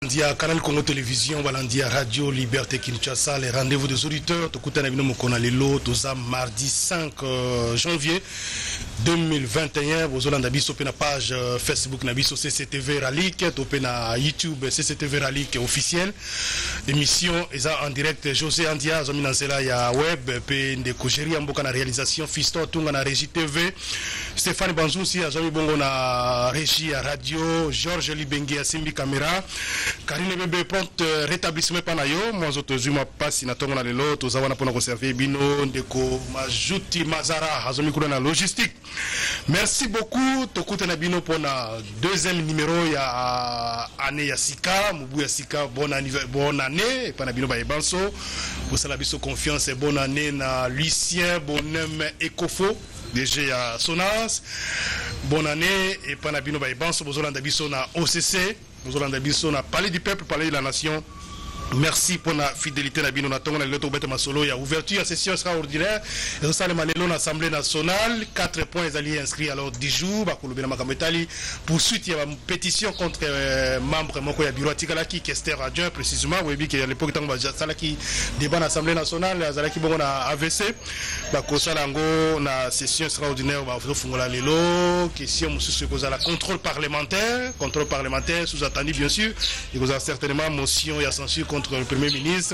Balandia, Canal Congo Télévision, Balandia Radio Liberté Kinshasa, les rendez-vous des auditeurs. Tokuta Nabino Mokonalelo, Toza mardi 5 janvier 2021. Vous avez la page Facebook Nabiso CCTV Ralik, na YouTube CCTV Ralik officiel. Émission Eza en direct José Andia, Zomina Zela ya web, pe ndeko Géri Amboka na réalisation, Fiston Tunga na régie TV, Stéphane Banzousi, Azomi Bongo na régie à radio, Georges Libengue à Simbi Caméra, Karine Bebe prompt rétablissement panayo, moi autres Zuma passe na tonga na lelo, tozawana pona conserver bino ndeko Majuti Mazara, Azomi Kuna na logistique. Merci beaucoup, Tokuta na bino pona deuxième numéro ya année ya Sika, Mubu ya Sika, bonne année, pana bino ba ebanso, vous savez biso confiance et bonne année na Lucien Bonhomme Ecofo. DG à Sonas, bonne année et Panabino Baïbanso, Bozolanda Bisso na OCC, Bozolanda Bisso na Palais du Peuple, Palais de la Nation. Merci pour la fidélité de Bino Natonga, le Tobet Masolo. Il y a ouverture à session extraordinaire. Et ça, l'Assemblée nationale, 4 points alliés inscrits alors 10 jours. Poursuite, il y a une pétition contre membre Moko ya Bureau Tikalaki, Kester Adjoint, précisément. Vous voyez qu'il y a l'époque où Salaki débat à l'Assemblée nationale, Zalaki Bongo na AVC. Bakosalango, na session extraordinaire, Fungola Lelo, question sur la contrôle parlementaire, sous-attendu bien sûr. Il y a certainement motion et censure contre le Premier ministre,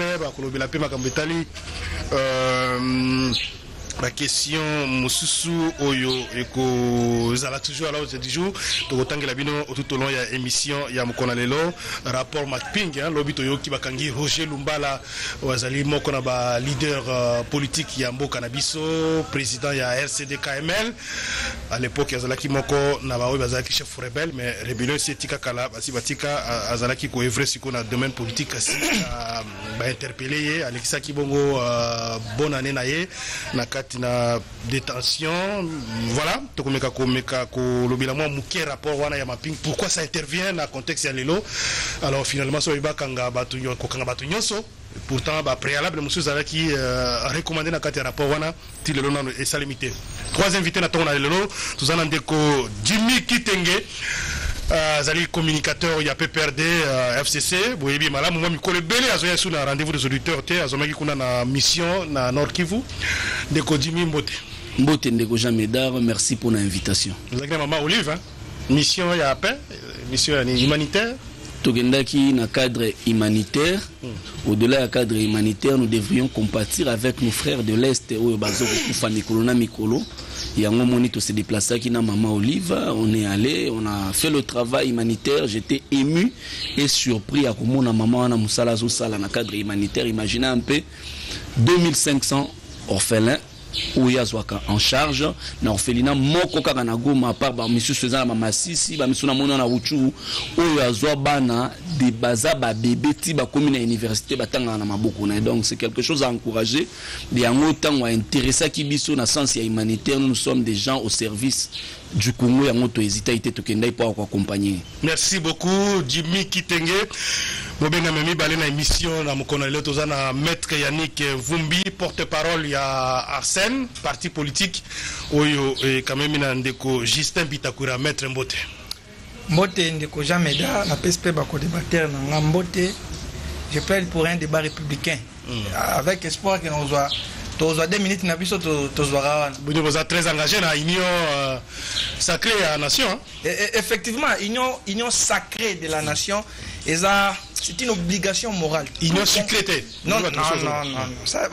la question Moussousou Oyo Eko Zala toujours alors c'est du jour tout au long il y a émission il y a Mokonalelo rapport mapping lobby Toyo qui bakangi Roger Lumbala Wazali Mokona ba leader politique ya Mboka Nabiso président ya RCD KML à l'époque Azalaki Moko na ba Bazaki chef rebelle mais rébellion c'est tika kala basi batika Azalaki ko evre siko na domaine politique asi ba interpeller Alexa Kibongo bonne année naie na na détention voilà tokomeka komeka ko lobila mo muke rapport wana ya mapping pourquoi ça intervient dans contexte ya lelo alors finalement so ibakanga batu ko kanga batu nyonso pourtant ba préalable monsieur Zalaki recommandé na kati rapport wana ti lelo na et ça limité trois invités na tona lelo tuzana ndeko Jimmy Kitenge Zali communicateur il y a PPRD FCC boyebi malamu moi mikole belé azoya sous na rendez-vous des auditeurs te azomaki kuna na mission na Nord Kivu ndeko Jimmy Mbote ndeko Jean Médard, merci pour l'invitation. Zagna maman Olive hein? Mission ya paix, mission humanitaire. Togendaki na cadre humanitaire. Au-delà du cadre humanitaire, nous devrions compatir avec nos frères de l'Est où bazo kufa mikolo na mikolo. Yango monito se déplacer qui na maman Olive, on est allé, on a fait le travail humanitaire, j'étais ému et surpris à comment na maman na musala zo sala na cadre humanitaire, imaginez un peu 2500 orphelins où il y a en charge na orphelinat moko kaka na Goma par ba monsieur Sezana mama Sisi ba monsieur na mona na Ruchu où il y a bana de baza ba bébé ti ba komi na université batanga na maboko na donc c'est quelque chose à encourager et en autant à intéresser qui biso na sens humanitaire nous sommes des gens au service du Congo et en auto hésiter tokenda pour accompagner. Merci beaucoup Jimmy Kitenge. Mobenga memi balé na émission na Mokonalelo tozana maître Yannick Vumbi porte-parole ya Arsène parti politique oyo quand même na ndeko Justin Bitakura maître Mbote ndeko Jean Médard na PSP bako débatteur na Ngambote je plaide pour un débat républicain avec espoir que nous soit 2 minutes na biso tozwara vous êtes très engagé dans l'union sacrée de la nation hein? Effectivement union sacrée de la nation et ça c'est une obligation morale. Union secrétée. Non. Ça,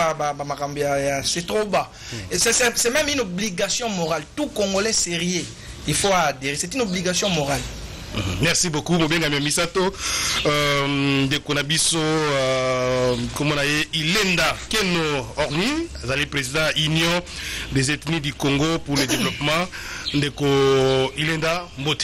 c'est trop bas. C'est même une obligation morale. Tout Congolais sérieux, il faut adhérer. C'est une obligation morale. Merci beaucoup, Mobenga Misato. De Konabiso, comment on a Ilenda Keno Orni, le président Union des ethnies du Congo pour le développement. De Ilenda Mbote.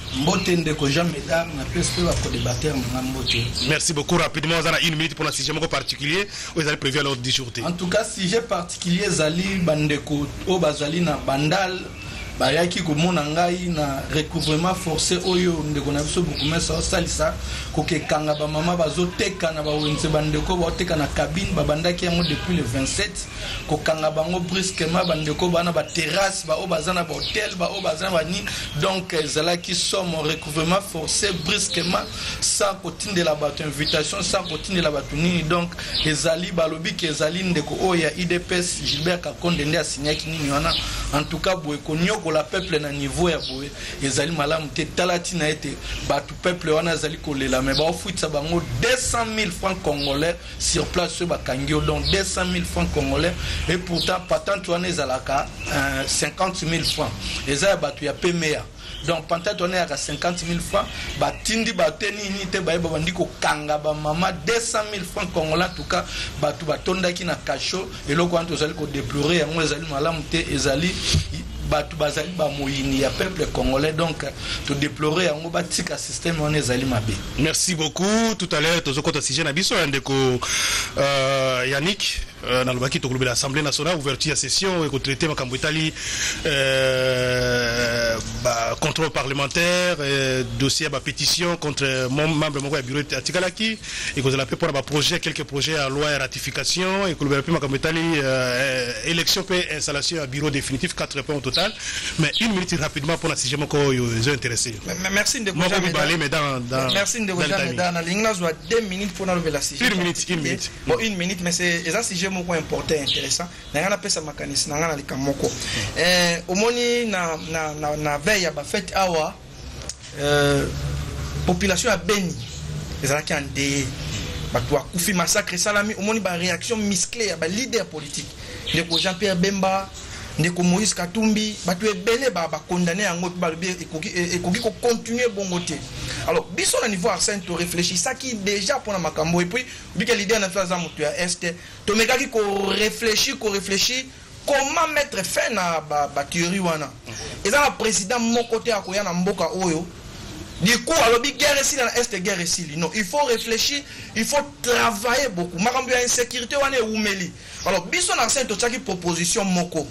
Merci beaucoup. Rapidement, on a 1 minute pour un sujet particulier. Vous allez prévu à l'ordre du jour. En tout cas, sujet particulier, Zali Bandeko, Obazali na Bandal, bayaki komona ngai na recouvrement forcé oyo ndeko na biso bukumesa salisa kokekanga ba mama bazoteka na bawenze bandeko baoteka na cabine babandaki yango depuis le 27 kokanga bango brusquement bandeko bana ba terrasse ba obazana ba hôtel ba obazana ba ni donc ezalaki somme recouvrement forcé brusquement sans continuer la bato invitation sans continuer la bato nini donc ezali balobi ke ezali ndeko oya IDPS Gilbert Kakonde nde asignaki nini wana en tout cas boye konyoko la peuple na niveau ya boye ezali malamu te talati na ete batu peuple wana ezali kolela mais ba ofuitsa bango 200 000 francs congolais sur place sur bakangio donc 200 000 francs congolais et pourtant patente wana ezalaka 50 000 francs ezali batu ya PMA donc patente wana ya 50 000 francs batindi bateni ni te baye babandiko kanga ba mama 200 000 francs congolais en tout cas batu batondaki na cacho eloko wana tozali ko déplorer yango ezali malamu te ezali batu bazali ba moyini ya peuple congolais donc to déplorer yango batika système on ezali mabe. Merci beaucoup. Tout à l'heure tozokota sujet na biso ndeko Yannick na lobaki to l'Assemblée nationale ouverture à session et ko traiter makambo itali contrôle parlementaire dossier ba pétition contre membre moko ya bureau atikalaki et ko la paix pour ba projet quelques projets à loi et ratification et ko lobaki makambo itali élection et installation à bureau définitif 4 points au total. Mais une minute rapidement pour la sujet moko ils ont intéressé. Merci de merci de dans la ligne là 2 minutes pour nous la sujet. Une minute. Bon une minute mais c'est ça sujet moko important intéressant. Na ngana pesa makanisi na ngana likamoko. Omoni na veille ya ba fête awa population a Beni. Ezalaki ande batu akufi massacre salami omoni ba réaction musclée ya ba leader politique. Ndeko Jean-Pierre Bemba ndeko Moïse Katumbi batu ebele ba condamné yango ba ekoki ko continuer bongote. Alors biso na niveau arsène to réfléchir ça qui déjà pour na makambo et puis bika leader na faza mutu ya est to mekaki ko réfléchir comment mettre fin na ba théorie wana. Et ça le président mon côté akoya na mboka oyo du coup alors bi guerre ici na est guerre ici non il faut réfléchir il faut travailler beaucoup makambo ya insécurité wana e umeli. Alors biso na arsène to tsaki proposition moko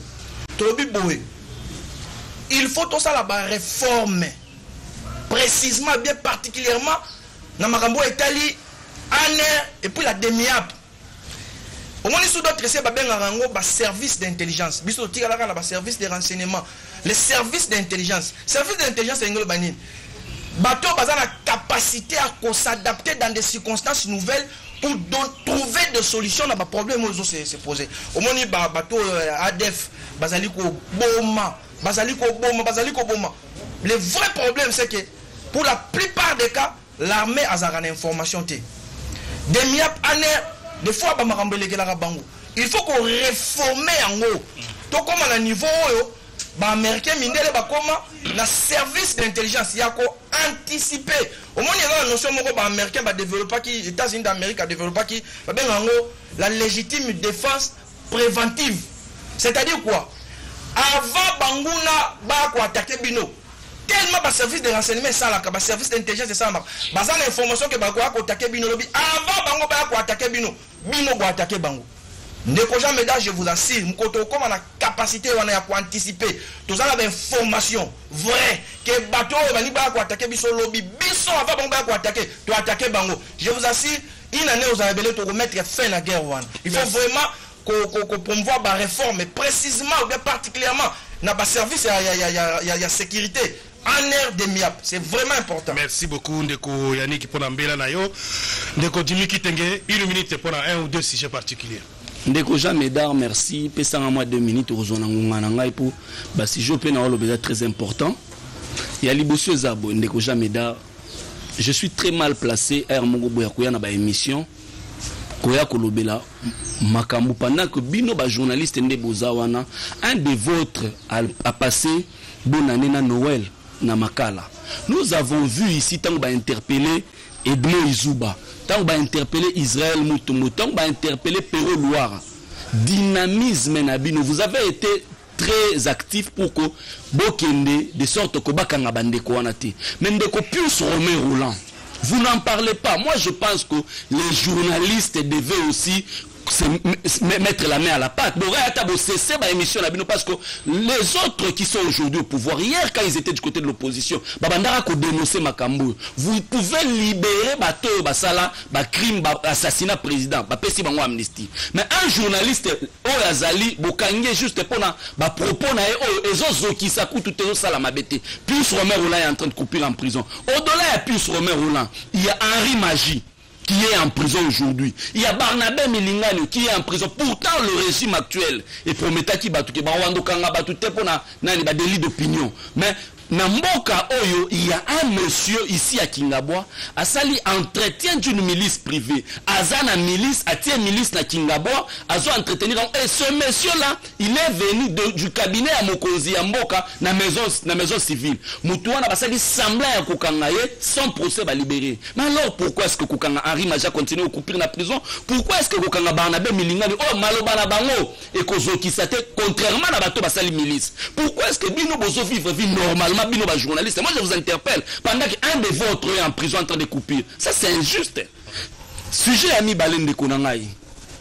il faut tout ça la réforme précisément bien particulièrement dans Makambo Italie et puis la demi-app au moins sous d'autres c'est ba service d'intelligence biso tika la ba service de renseignement les services d'intelligence c'est ngolo banini bato baza na capacité à s'adapter dans des circonstances nouvelles pour trouver des solutions à des problèmes qui se posent. Au moins, bateau ADF, bazaliko boma. Le vrai problème, c'est que pour la plupart des cas, l'armée a une information. Des fois, il faut qu'on réforme en haut. Donc, comme à un niveau, les Américains, le service d'intelligence, il y a qu'à anticiper. Au moins, il y a une notion que les Américains ont développé, les États-Unis d'Amérique ont développé, la légitime défense préventive. C'est-à-dire quoi? Avant Bangouna, Bako attaquer Bino. Tellement le service de renseignement, le service d'intelligence, c'est ça. Bazan l'information que Bako attaquer Bino. Avant Bango Bako attaquer Bino, Bino Bako attaquer Bango. Ndeko Jean Meda, je vous assure, Mkoto, comme on a capacité on a anticiper, tous avez information vraie que bateau va attaquer Biso lobby, Biso avant Bango pour attaquer, tu attaquer Bango. Je vous assure, une année vous avez besoin de remettre fin à la guerre. Il faut vraiment qu'on promouvoir la réforme, mais précisément ou bien particulièrement dans le service il y a sécurité. En air de MIAP, c'est vraiment important. Merci beaucoup, Ndeko Yannick, pour l'ambela nayo. Ndeko Jimmy Kitenge, une minute pour un ou deux sujets particuliers. Ndeko Jean Médard, merci. Pesa moi 2 minutes au Zonangai pour si je peux n'avoir très important. Il y a Libosu Zabo, Ndeko Jean Médard. Je suis très mal placé à Mongo Boyakoya na ba émission. Koya Kolobela Makambu pendant que Bino ba journaliste Ndebozawana, un de vôtres a passé bonne année na Noël na Makala. Nous avons vu ici tant ba interpeller Edmond Izuba, tant ba interpeller Israël Moutoumou, tant ba interpeller Péro Loire. Dynamisme na Bino, vous avez été très actif pour que Bokende de sorte que Bakanga bande ko wanati. Mais ndeko plus Romain Roland. Vous n'en parlez pas. Moi, je pense que les journalistes devaient aussi mettre la main à la pâte. Cesser ma émission parce que les autres qui sont aujourd'hui au pouvoir, hier quand ils étaient du côté de l'opposition, dénoncer Makambo. Vous pouvez libérer bateau, basala, crime, assassinat président, amnistie. Mais un journaliste, Azali, Bokangé juste pour propos na ezo qui ça coûte tout ça la mabete. Pius Romer Roland est en train de couper en prison. Au-delà de Pius Romer Roland, il y a Henri Magie qui est en prison aujourd'hui. Il y a Barnabé Milingano qui est en prison. Pourtant, le régime actuel est prometteur qui battu, des délits d'opinion. Mais Namboka Oyo, il y a un monsieur ici à Kingabwa, a sali entretien d'une milice privée. Azana milice, a tient milice na Kingabwa, a zo entretenir. Et ce monsieur-là, il est venu du cabinet à Mokozi Mboka, na maison civile. Moutouana basali semblant à Kokangaye, sans procès va libérer. Mais alors pourquoi est-ce que Kokanga Henri Maja continue à couper la prison? Pourquoi est-ce que Kokanga Barnabé Milingani, Malobana Bango, et Kozoki Sate, contrairement à Bato Basali milice? Pourquoi est-ce que Bino Bozo vivre vie normalement? Bino ba journaliste, moi je vous interpelle pendant qu'un de vôtres est en prison en train de couper. Ça c'est injuste. Sujet ami Balen de Konangai.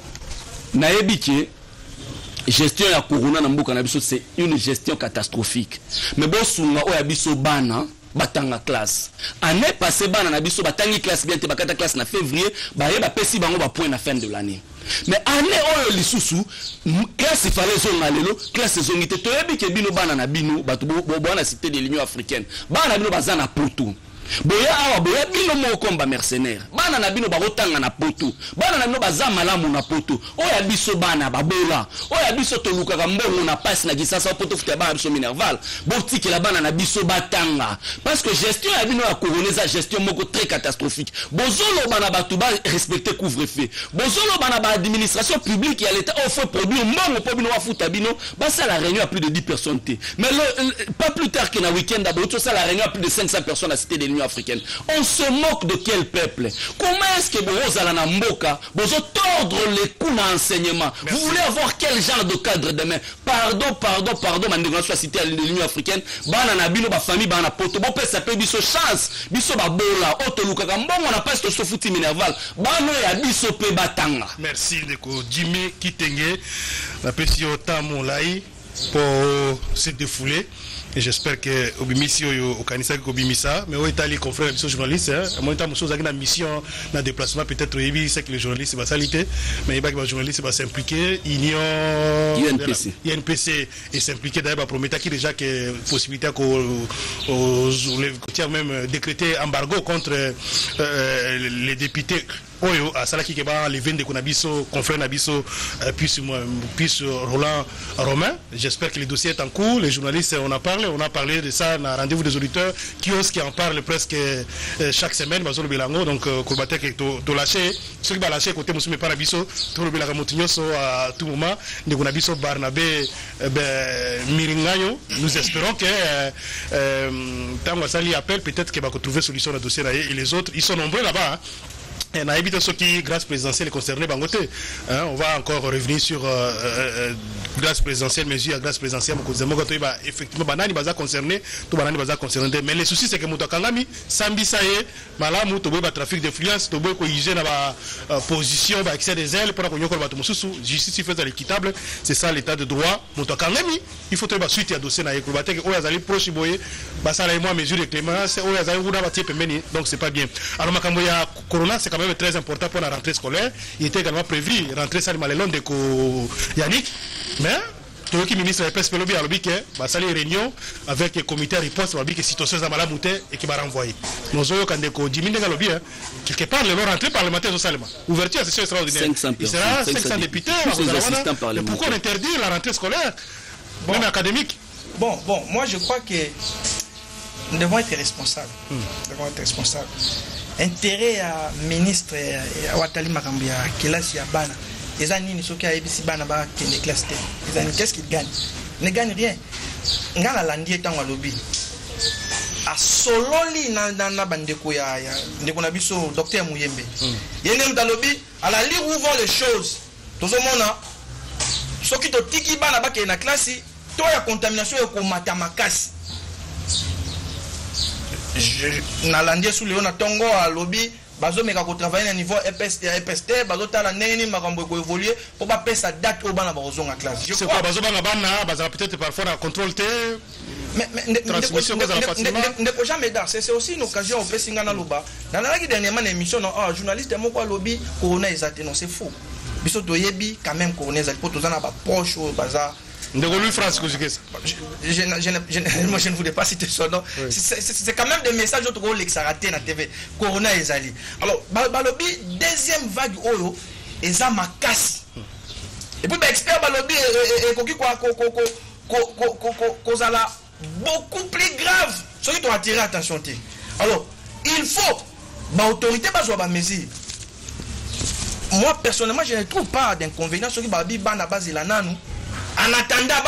Naebiki gestion ya corona na mboka na biso c'est une gestion catastrophique. Mais bon sunga o ya biso bana batanga classe. Année passée bana na biso batangi classe bien te bakata classe na février, ba yeba pesi bango ba point na fin de l'année. Mais année oyo lisusu classe il fallait zonga lelo classe zongite to yebi ke bino bana na bino batu bo na cité de l'Union africaine bana bino bazana poto boya awa boya bino moko mba mercenaire bana na bino bakotanga na poto bana na bino baza malamu na poto oya biso bana babola oya biso tolukaka mbongo na passe na gisasa poto futa bana biso minerval botiki la bana na biso batanga parce que gestion ya bino ya coronaza gestion moko très catastrophique bozolo bana batu ba respecter couvre-feu bozolo bana ba administration publique ya l'état offre produit mbongo po bino wa futa bino ba ça la réunion à plus de 10 personnes mais pas plus tard que na week-end d'abord ça la réunion à plus de 500 personnes à cité de l'Union africaine. On se moque de quel peuple? Comment est-ce que vous allez en Mboka, vous tordre les coups d'enseignement? Vous voulez avoir quel genre de cadre demain? Pardon, mandégrant soit cité à l'Union africaine, banana bino ba famille bana poto, bon peut s'appeler biso chance, biso ba bola, otoluka bon on a pas ce fouti minerval, bano ya biso pe batanga. Merci Ndeko Jimmy Kitenge, la petite Otamo Lai pour se défouler. Et j'espère que Obimisi au Kanisa Obimisa, mais au Italie confrère de journalistes, moi tant chose avec la mission, la déplacement peut-être c'est que les journalistes va s'aliter, mais il va que les journalistes va s'impliquer, INPC et s'impliquer d'ailleurs promettre qui déjà que possibilité qu'on même décréter embargo contre les députés. Oyo à Salaki Keba les 20 de Konabiso confrère Nabiso puis Roland Romain. J'espère que le dossier est en cours. Les journalistes on a parlé de ça dans rendez-vous des auditeurs qui en parle presque chaque semaine Bazolo Belango donc Kobatek to lâcher ceux qui va lâcher côté Moussoume Parabiso to le Belanga Motinyoso à tout moment de Konabiso Barnabé Miringayo. Nous espérons que Tango Sali appelle peut-être qu'il va trouver solution au dossier et les autres ils sont nombreux là-bas. On a évité ce qui, grâce présidentielle, concernait Bangote. On va encore revenir sur grâce présidentielle, mesure à grâce présidentielle. Effectivement, banani baza concerné, tout banani baza concerné. Mais le souci c'est que Moutokangami, Sambi Saye, Malamu, Tobo trafic d'influence, Tobo hygiène na position, excès des ailes, pour qu'on y ait justice faite à l'équitable. C'est ça l'état de droit. Moutokangami, il faut trouver suite à dossier na Yekoubatek, Oyazali proche boye, Basala et moi mesure de clémence, Oyazali Wuna Bati Pemeni, donc c'est pas bien. Alors Makamboya Corona, c'est quand même très important pour la rentrée scolaire. Il était également prévu rentrer Salim Malelon de Yannick, mais tout le ministre de la PSP Lobby a lobby que va salir réunion avec le comité riposte lobby que situation à Malamouté et qui va renvoyer. Nous avons quand des diminuer le lobby quelque part le rentrée parlementaire au Salima. Ouverture à session extraordinaire. Il sera 500 députés. Mais pourquoi interdire la rentrée scolaire, même académique? Bon, moi je crois que nous devons être responsables. Intérêt à ministre Watali Makambia Kelasi Bana. Les années qui a ABC Bana ba qui classe. Les années qu'est-ce qu'ils gagnent? Ils ne gagnent rien. Ngala landier tant lobby. A sololi na bandeko ya ndeko na biso docteur Muyembe. Yene dans lobby à la lire où vont les choses. Tout le monde ceux qui to tiki bana ba qui na classe, toi la contamination est comme matamakasi. Nalandie sous Léon Tongo à lobby bazo meka ko travailler à niveau EPST bazo tala neni makambo ko évoluer pour pas pesa date au bana bazonga classe. C'est quoi bazo bana bana baza peut-être parfois na contrôle té mais transmission bazala facilement. Ne jamais dar, c'est aussi une occasion au pesinga na loba. Dans la dernièrement émission non journaliste moko lobby corona exact non c'est faux. Biso doyebi quand même corona exact pour tozana ba poche au bazar. Je ne voulais pas citer son nom. Oui. C'est quand même des messages autres que ça raté na TV. Corona et Zali. Alors, balobi deuxième vague oyo eza makasi. Et puis expert balobi et koki kozala beaucoup plus grave. Ce qui doit attirer attention. Alors, il faut l'autorité bazwa ba mesure. Moi personnellement, je ne trouve pas d'inconvénient sur qui babi bana base la nanou. En attendant,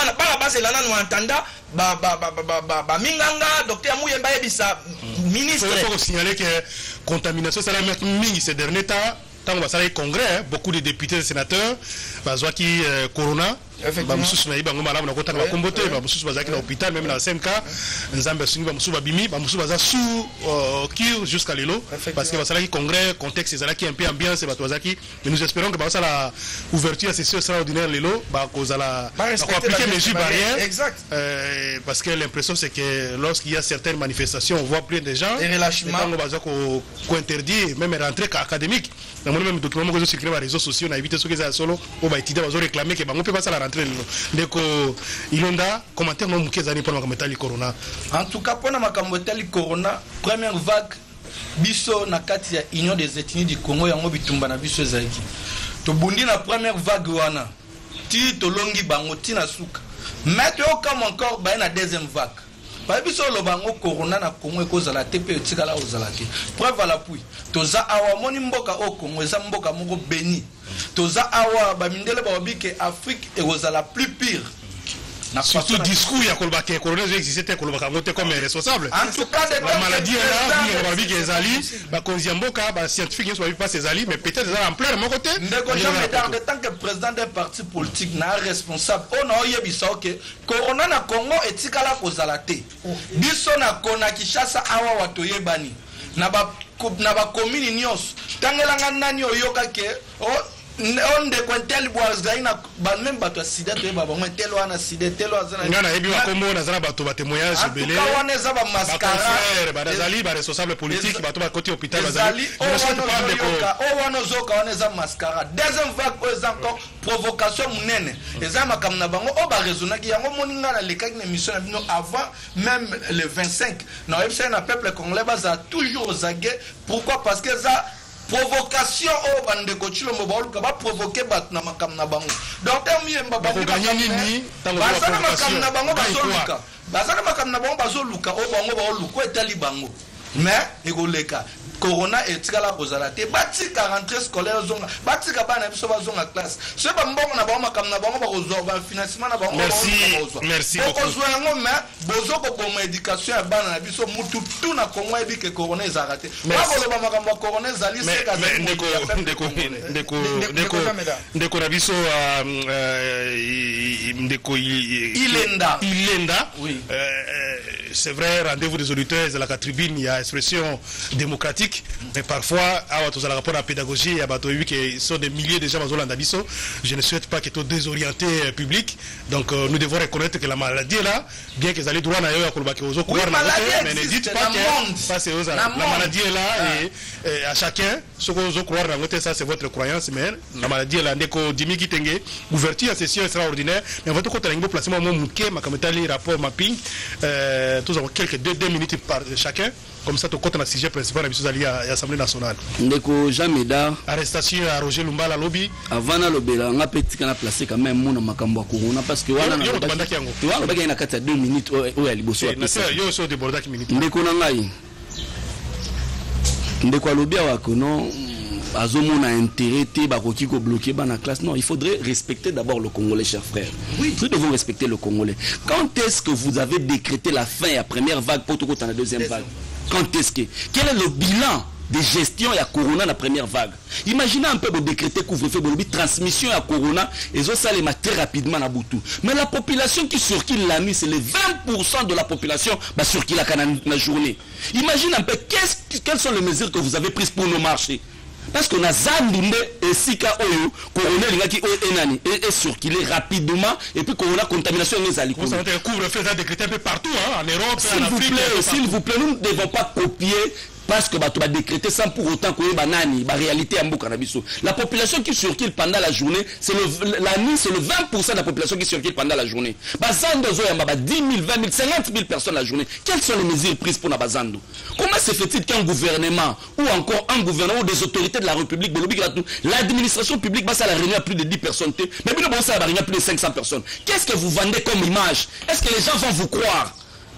Minganga, docteur Mouyemba Ebissa, ministre. Il faut signaler que contamination, ça va mettre mingi ces derniers temps. Tant qu'on va saluer le congrès, beaucoup de députés et sénateurs, qui corona. Bamususu na iba ngoma na kota na kombote bamususu bazaki na hôpital même na CMK nzambe sungi bamususu babimi bamususu baza sous cure jusqu'à lelo parce que basala ki congrès contexte ezalaki un peu ambiance bato bazaki mais nous espérons que basala la ouverture à session extraordinaire lelo ba kozala ba appliquer mesures barrières exact parce que l'impression c'est que lorsqu'il y a certaines manifestations on voit plein de gens et relâchement on va ko interdire même rentrer académique na même document ko circuler sur les réseaux sociaux na éviter ce que ça solo on va étudier bazo réclamer que bango peut pas la ndeko ilonda commentaire non mukezani pour makambo corona. En tout cas pour makambo corona première vague biso na kati ya union des ethnies du Congo yango bitumba na biso ezaki to bundi na première vague wana ti to longi bango ti na suka maintenant comme encore ba na deuxième vague ba biso lo bango corona na Congo ekozala te pe etikala ozala te preuve à l'appui toza awa moni mboka o Congo eza mboka moko béni toza awa ba mindele ba obike Afrique ekozala plus pire. Surtout discours il y a que corona existait comme responsable. En tout cas la maladie là il y a ezali ba konziamboka ba scientifique soit pas ces ali mais peut-être en plein mon côté. De tant que président d'un parti politique na responsable on a yebisa que corona na Congo etikala kozala te. Biso na kona Kinshasa awa watoyebani na ba commune nyos tangelanga nani oyoka ke on de quintel boisgaina ba même bato sida to ba bon tel wana sida tel wana ngana ebi wa kombo na zana bato ba témoignage belé ka wana za ba mascara ba dazali ba responsable politique bato ba côté hôpital bazali o wana zoka wana za mascara deuxième vague aux encore provocation munene eza makamna bango o ba raisonnaki yango moninga na lekaki na mission na bino avant même le 25 na website na peuple congolais baza toujours zagué pourquoi parce que ça provocation au bande kochilo mobaluka ba provoquer bat na makam na bango docteur Miyemba ba gagner nini tango ba makam na bango bazoluka bazana makam na bango bazoluka o bango ba oluka etali bango mais egoleka corona etikala kozala te batika rentrée scolaire zonga batika bana biso bazonga classe ce ba mbongo na bango makam na bango ba kozwa ba financement na bango merci beaucoup kozwa yango mais bozoko bomo éducation ya bana na biso mutu tout na Congo ebike corona ezaka te ba koloba makambo corona ezali seka ndeko na biso ndeko ilenda oui c'est vrai rendez-vous des auditeurs de la tribune il y a expression démocratique mais parfois à tous à la rapport à pédagogie à bateau qui sont des milliers de gens dans l'Andabiso. Je ne souhaite pas que tout désorienté public. Donc nous devons reconnaître que la maladie est là, bien qu'ils allaient droit à mais ne dites pas que la maladie est là et à chacun ce que vous croire ça c'est votre croyance mais la maladie est là ndeko Dimi Kitenge ouverture à session extraordinaire mais votre côté l'ingo placement mon mouké ma kametali rapport mapping tous avons quelques 2 minutes par chacun. Comme ça, tu comptes dans le sujet principal de l'Assemblée nationale. Ndeko Jameda. Arrestation à Roger Lumba la lobby. Avant la lobby, on a petit qu'on a placé quand même mon makambo corona parce que voilà. Tu vois, on va gagner 4 à 2 minutes où elle bosse. Yo so de bordak minutes. Ndeko Nangai. Ndeko lobby wa kono. Azomona intérêt bakoki ko bloquer bana classe non il faudrait respecter d'abord le Congolais chers frères oui nous devons respecter le Congolais quand est-ce que vous avez décrété la fin à première vague pour tout la deuxième vague quand est-ce que quel est le bilan de gestion à Corona la première vague. Imaginez un peu vous décréter couvre-feu, vous transmission à Corona et ça les très rapidement à Boutou. Mais la population qui circule la nuit, c'est les 20% de la population qui circule la journée. Imagine un peu quelles sont les mesures que vous avez prises pour nos marchés. Parce qu'on a Zandunde et Sika Oyo, Corona qui est circulé rapidement et puis Corona contamination les aliments. Vous savez, le couvre-feu est décrété un peu partout, en Europe, en Afrique. S'il vous plaît, nous ne devons pas copier parce que tu vas décréter sans pour autant qu'il y ait la réalité à Mbokanabiso. La population qui circule pendant la journée, la nuit, c'est le 20% de la population qui circule pendant la journée. Bazando, 10 000, 20 000, 50 000 personnes la journée. Quelles sont les mesures prises pour Bazando? Comment se fait-il qu'un gouvernement ou encore un gouvernement ou des autorités de la République, l'administration publique va à la réunion à plus de 10 personnes, mais ça va réunir à plus de 500 personnes? Qu'est-ce que vous vendez comme image? Est-ce que les gens vont vous croire?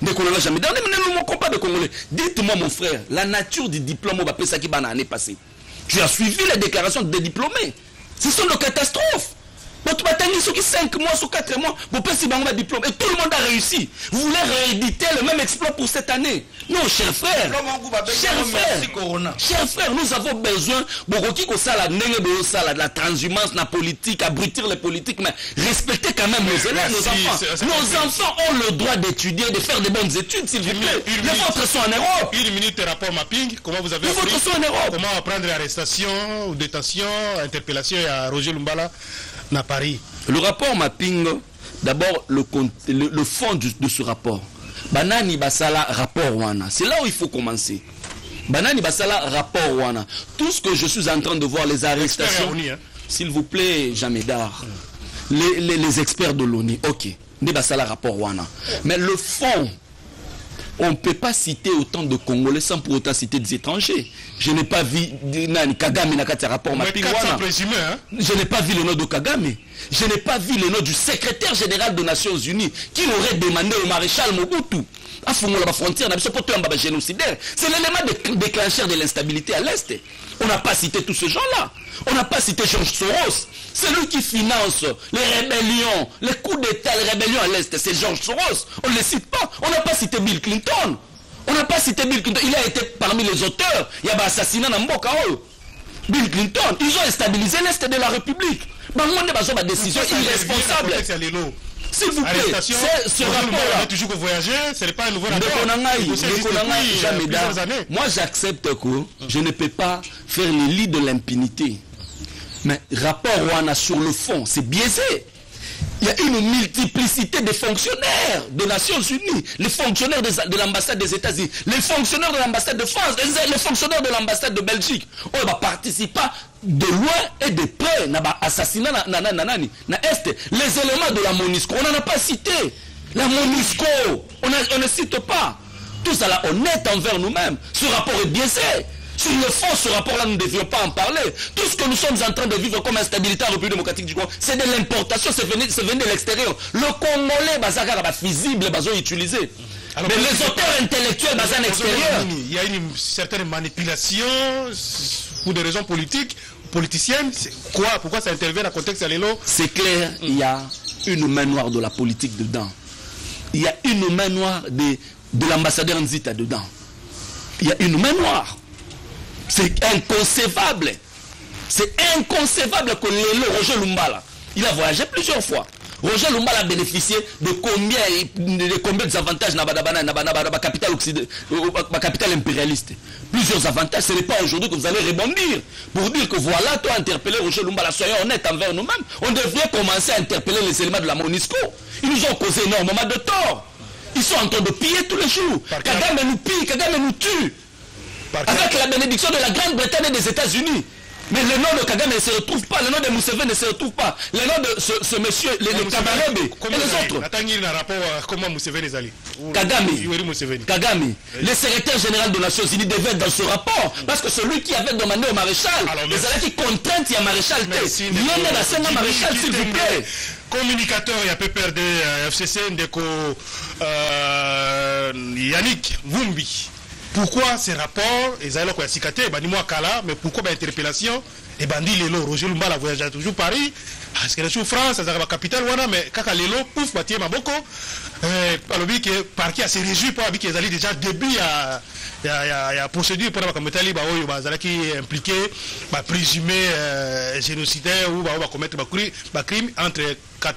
Dites-moi mon frère, la nature du diplôme au Bapé Saki Bana l'année passée. Tu as suivi les déclarations des diplômés. Ce sont des catastrophes. Tu as attendu ceux qui 5 mois, sur 4 mois, pour passer un diplôme. Et tout le monde a réussi. Vous voulez rééditer le même exploit pour cette année? Non, chers frères. Chers frères, nous avons besoin de la transhumance, la politique, abrutir les politiques, mais respecter quand même nos élèves, nos enfants. Nos enfants ont le droit d'étudier, de faire de bonnes études, s'il vous plaît. Les vôtres sont en Europe. Une minute de rapport mapping. Comment vous avez appris? Les vôtres sont en Europe. Comment apprendre l'arrestation ou détention, interpellation à Roger Lumbala à Paris? Le rapport mapping, d'abord le fond de ce rapport. Banani basala rapport wana. C'est là où il faut commencer. Banani basala rapport wana. Tout ce que je suis en train de voir, les arrestations, s'il vous plaît, Jamedar, les experts de l'ONU, ok, des basala rapport wana. Mais le fond, on ne peut pas citer autant de Congolais sans pour autant citer des étrangers. Je n'ai pas vu Kagame dans rapport mapping. Je n'ai pas vu le nom de Kagame. Je n'ai pas vu le nom du secrétaire général des Nations Unies qui aurait demandé au maréchal Mobutu à fondre la frontière. C'est l'élément déclencheur de l'instabilité à l'Est. On n'a pas cité tous ces gens-là. On n'a pas cité George Soros. C'est lui qui finance les rébellions, les coups d'État, les rébellions à l'Est. C'est George Soros. On ne les cite pas. On n'a pas cité Bill Clinton. On n'a pas cité Bill Clinton. Il a été parmi les auteurs. Il y a un assassinat dans Mboka. Bill Clinton. Ils ont stabilisé l'Est de la République. Bah, moi, on a une décision irresponsable. S'il vous plaît, ce rapport-là. Toujours que voyager, ce n'est pas un nouveau rapport. Moi, j'accepte que je ne peux pas faire le lit de l'impunité. Mais rapport Rwanda sur le fond, c'est biaisé. Il y a une multiplicité de fonctionnaires des Nations Unies, les fonctionnaires de l'ambassade des États-Unis, les fonctionnaires de l'ambassade de France, les fonctionnaires de l'ambassade de Belgique. On va participer de loin et de près à l'assassinat na Est. Les éléments de la MONUSCO, on n'en a pas cité. La MONUSCO, on ne cite pas. Tout ça là, on est envers nous-mêmes. Ce rapport est biaisé. Sur le fond, ce rapport-là, nous ne devions pas en parler. Tout ce que nous sommes en train de vivre comme instabilité en République démocratique du Congo, c'est de l'importation, c'est venu de l'extérieur. Le Congolais, bazaka, visible, utilisé. Alors, mais les auteurs intellectuels, bazan extérieur. Il y a une certaine manipulation pour des raisons politiques, politiciennes. Pourquoi ça intervient dans le contexte de l'eau? C'est clair, il y a une main noire de la politique dedans. Il y a une main noire de l'ambassadeur Nzita dedans. Il y a une main noire. C'est inconcevable. C'est inconcevable que Roger Lumbala, il a voyagé plusieurs fois. Roger Lumbala a bénéficié de combien d'avantages dans la capitale impérialiste. Plusieurs avantages. Ce n'est pas aujourd'hui que vous allez rebondir pour dire que voilà, toi interpeller Roger Lumbala. Soyons honnêtes envers nous-mêmes. On devrait commencer à interpeller les éléments de la MONUSCO. Ils nous ont causé énormément de tort. Ils sont en train de piller tous les jours. Kagame nous pille, Kagame nous tue. Avec la bénédiction de la Grande-Bretagne et des États-Unis. Mais le nom de Kagame ne se retrouve pas, le nom de Museveni ne se retrouve pas, le nom de ce monsieur, les Kabarebe et les autres. Kagame, le secrétaire général des Nations Unies devait être dans ce rapport, parce que celui qui avait demandé au maréchal, les alliés qui contraintent, il y a maréchal T. Il y en a dans ce maréchal, s'il vous plaît. Communicateur, il y a PPRD, FCC, Ndeko, Yannick Vumbi. pourquoi ces rapports et ça là cicaté bani moi kala mais pourquoi ba interpellation et bandi lelo Roger Lumbala voyage toujours Paris parce que la souffrance ça la capitale wana mais kaka lelo pouf batie maboko alobi que parquet a se réjoui pour habiter ali déjà début il y a procédure pour comme metali ba oyo bazala qui impliqué ba présumé génocidaire ou ba commettre ba crime entre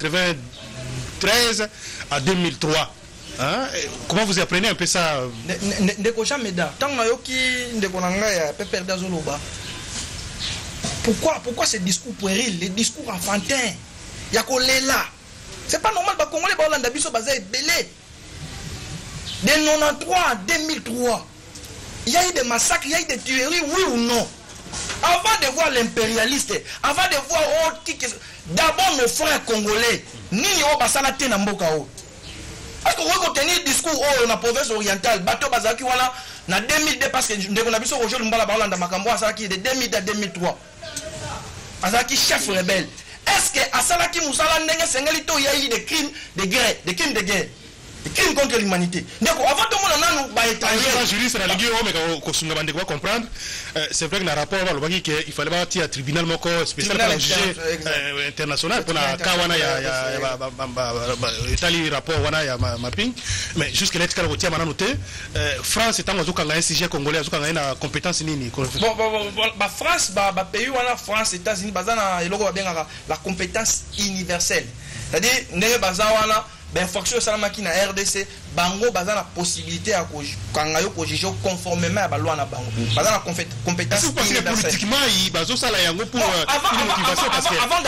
93 à 2003. Hein? Comment vous apprenez un peu ça? Pourquoi ce discours puéril, les discours enfantins? Il y a là. C'est pas normal, les Congolais sont basés belé. De 93 à 2003, il y a eu des massacres, il y a eu des tueries, oui ou non? Avant de voir l'impérialiste, avant de voir d'abord nos frères congolais, ni au Basalate Namboka. Parce qu'on va tenir le discours dans la province orientale, bateau Bazaki voilà, en 2002, parce que nous avons vu Roger Lumbala dans Makambo, de 2000 à 2003. Azaki chef rebelle. Est-ce que Asalaki Moussala Nenge Sengelito, il y a eu des crimes de guerre, des crimes contre l'humanité? Donc avant tout le monde nous étranger. Juriste la ligue mais qu'on comprendre, c'est vrai que dans le rapport il fallait partir à tribunal spécial international pour la kawana ya Italie rapport wana ya mapping, mais jusque là tikala kotia mana noté France est en zoka nga SG congolais zoka nga na compétence nini bon France pays wana France États-Unis bazana eloko babengaka la compétence universelle, c'est-à-dire ndenge bazawana ben fonction salamaki na RDC bango baza la possibilité à kangayo kojijo conformément à la loi na bango baza la compétence universelle. Politiquement il bazo sala yango pour une motivation parce que avant